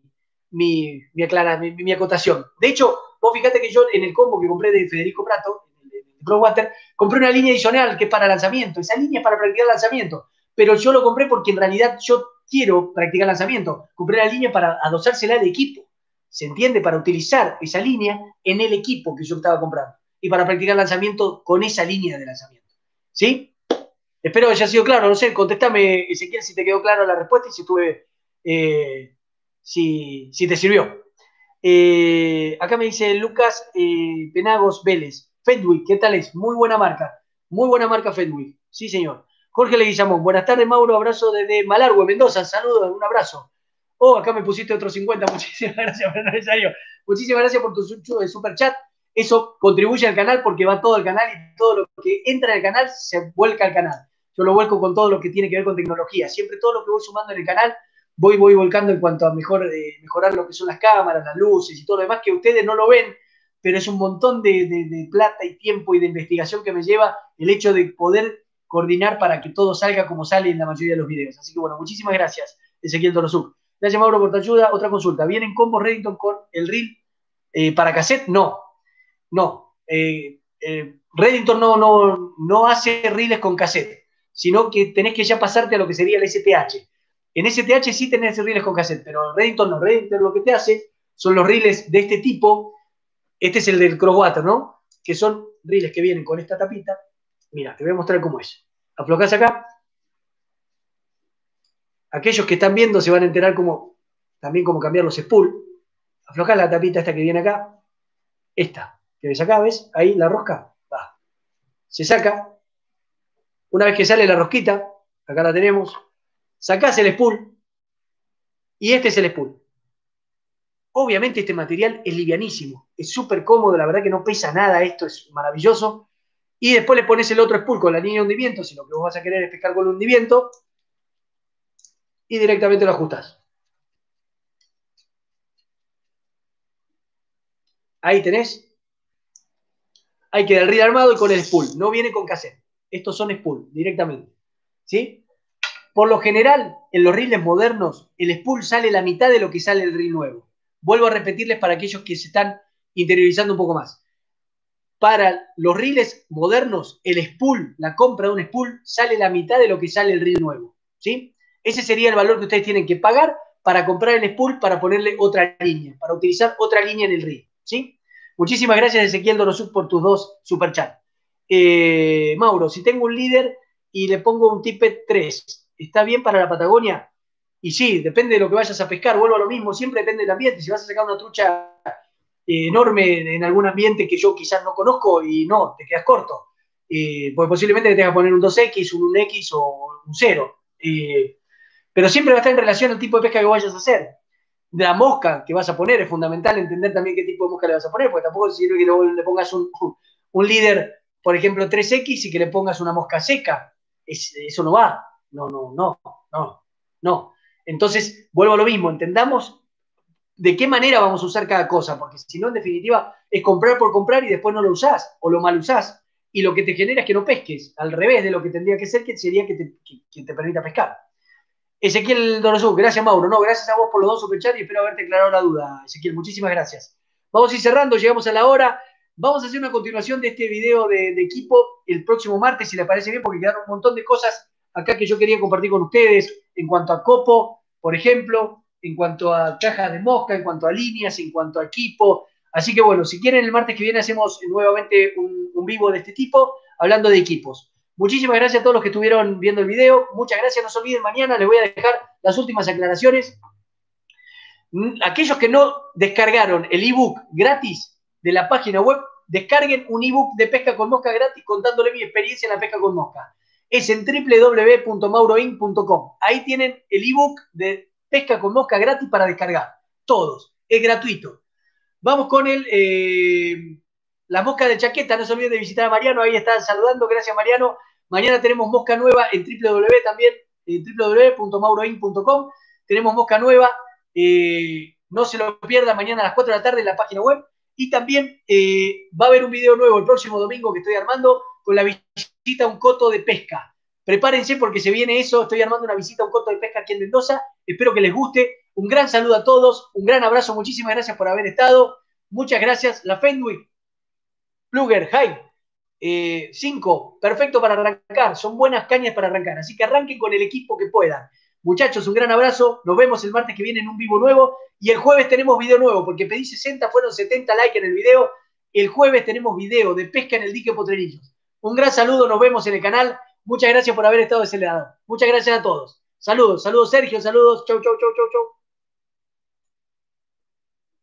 mi acotación. De hecho, vos fíjate que yo en el combo que compré de Federico Prato, de ProWater, compré una línea adicional que es para lanzamiento. Esa línea es para practicar lanzamiento. Pero yo lo compré porque en realidad yo quiero practicar lanzamiento. Compré la línea para adosársela al equipo. ¿Se entiende? Para utilizar esa línea en el equipo que yo estaba comprando. Y para practicar lanzamiento con esa línea de lanzamiento. ¿Sí? Espero que haya sido claro. No sé, contéstame, Ezequiel, si te quedó clara la respuesta y si estuve... si te sirvió. Acá me dice Lucas Penagos Vélez. Fedwick, ¿qué tal es? Muy buena marca. Muy buena marca Fedwick. Sí, señor. Jorge Leguizamón. Buenas tardes, Mauro. Abrazo desde Malargüe, Mendoza. Saludos, un abrazo. Oh, acá me pusiste otro 50. Muchísimas gracias, pero no es necesario. Muchísimas gracias por tu super chat. Eso contribuye al canal porque va todo al canal y todo lo que entra en el canal se vuelca al canal. Yo lo vuelco con todo lo que tiene que ver con tecnología. Siempre todo lo que voy sumando en el canal voy volcando en cuanto a mejorar lo que son las cámaras, las luces y todo lo demás, que ustedes no lo ven, pero es un montón de plata y tiempo y de investigación que me lleva el hecho de poder coordinar para que todo salga como sale en la mayoría de los videos. Así que bueno, muchísimas gracias, Ezequiel Dorosuk. Gracias, Mauro, por tu ayuda. Otra consulta. ¿Vienen combos Reddington con el reel para cassette? No. Reddington no hace reels con cassette, sino que tenés que ya pasarte a lo que sería el STH. En STH sí tenés reels con cassette, pero Reddington no. Reddington lo que te hace son los reels de este tipo. Este es el del Crosswater, ¿no? Que son reels que vienen con esta tapita. Mira, te voy a mostrar cómo es. Aflojás acá. Aquellos que están viendo se van a enterar también cómo cambiar los spool. Aflojás la tapita esta que viene acá. Esta, que ves acá, ¿ves? Ahí la rosca. Va. Se saca. Una vez que sale la rosquita, acá la tenemos, sacás el spool y este es el spool. Obviamente este material es livianísimo, es súper cómodo, la verdad que no pesa nada, esto es maravilloso. Y después le pones el otro spool con la línea de hundimiento, si lo que vos vas a querer es pescar con el hundimiento, y directamente lo ajustás. Ahí tenés. Ahí queda el reel armado y con el spool. No viene con cassette. Estos son spool, directamente. ¿Sí? Por lo general, en los reels modernos, el spool sale la mitad de lo que sale el reel nuevo. Vuelvo a repetirles para aquellos que se están interiorizando un poco más. Para los reels modernos, el spool, la compra de un spool, sale la mitad de lo que sale el reel nuevo. ¿Sí? Ese sería el valor que ustedes tienen que pagar para comprar el spool, para ponerle otra línea, para utilizar otra línea en el reel. ¿Sí? Muchísimas gracias, Ezequiel Dorosuk, por tus 2 superchats. Mauro, si tengo un líder y le pongo un tippet 3, ¿está bien para la Patagonia? Y sí, depende de lo que vayas a pescar, vuelvo a lo mismo, siempre depende del ambiente. Si vas a sacar una trucha enorme en algún ambiente que yo quizás no conozco y no, te quedas corto. Pues posiblemente le tengas que poner un 2X, un 1X o un 0. Pero siempre va a estar en relación al tipo de pesca que vayas a hacer. De la mosca que vas a poner, es fundamental entender también qué tipo de mosca le vas a poner, porque tampoco sirve que le pongas un líder, por ejemplo, 3X y que le pongas una mosca seca. Eso no va. No. Entonces, vuelvo a lo mismo, entendamos de qué manera vamos a usar cada cosa, porque si no, en definitiva, es comprar por comprar y después no lo usás o lo mal usás. Y lo que te genera es que no pesques, al revés de lo que tendría que ser, que sería que te permita pescar. Ezequiel Dorosuk, gracias Mauro. No, gracias a vos por los 2 superchats y espero haberte aclarado la duda, Ezequiel. Muchísimas gracias. Vamos a ir cerrando, llegamos a la hora. Vamos a hacer una continuación de este video de equipo el próximo martes, si les parece bien, porque quedaron un montón de cosas acá que yo quería compartir con ustedes, en cuanto a copo, por ejemplo, en cuanto a cajas de mosca, en cuanto a líneas, en cuanto a equipo. Así que bueno, si quieren el martes que viene hacemos nuevamente un vivo de este tipo, hablando de equipos. Muchísimas gracias a todos los que estuvieron viendo el video. Muchas gracias. No se olviden, mañana les voy a dejar las últimas aclaraciones. Aquellos que no descargaron el ebook gratis de la página web, descarguen un ebook de pesca con mosca gratis contándole mi experiencia en la pesca con mosca. Es en www.mauroin.com. Ahí tienen el ebook de pesca con mosca gratis para descargar. Todos. Es gratuito. Vamos con la mosca de chaqueta. No se olviden de visitar a Mariano. Ahí están saludando. Gracias, Mariano. Mañana tenemos mosca nueva en www.mauroin.com. Tenemos mosca nueva No se lo pierdan mañana a las 4 de la tarde en la página web. Y también va a haber un video nuevo el próximo domingo que estoy armando con la visita a un coto de pesca. Prepárense porque se viene eso. Estoy armando una visita a un coto de pesca aquí en Mendoza. Espero que les guste. Un gran saludo a todos. Un gran abrazo. Muchísimas gracias por haber estado. Muchas gracias. La Fenwick, Plugger, High, 5, perfecto para arrancar. Son buenas cañas para arrancar. Así que arranquen con el equipo que puedan. Muchachos, un gran abrazo. Nos vemos el martes que viene en un vivo nuevo. Y el jueves tenemos video nuevo, porque pedí 60, fueron 70 likes en el video. El jueves tenemos video de pesca en el dique Potrerillos. Un gran saludo, nos vemos en el canal. Muchas gracias por haber estado de ese lado. Muchas gracias a todos. Saludos, saludos Sergio, saludos. Chau, chau, chau, chau, chau.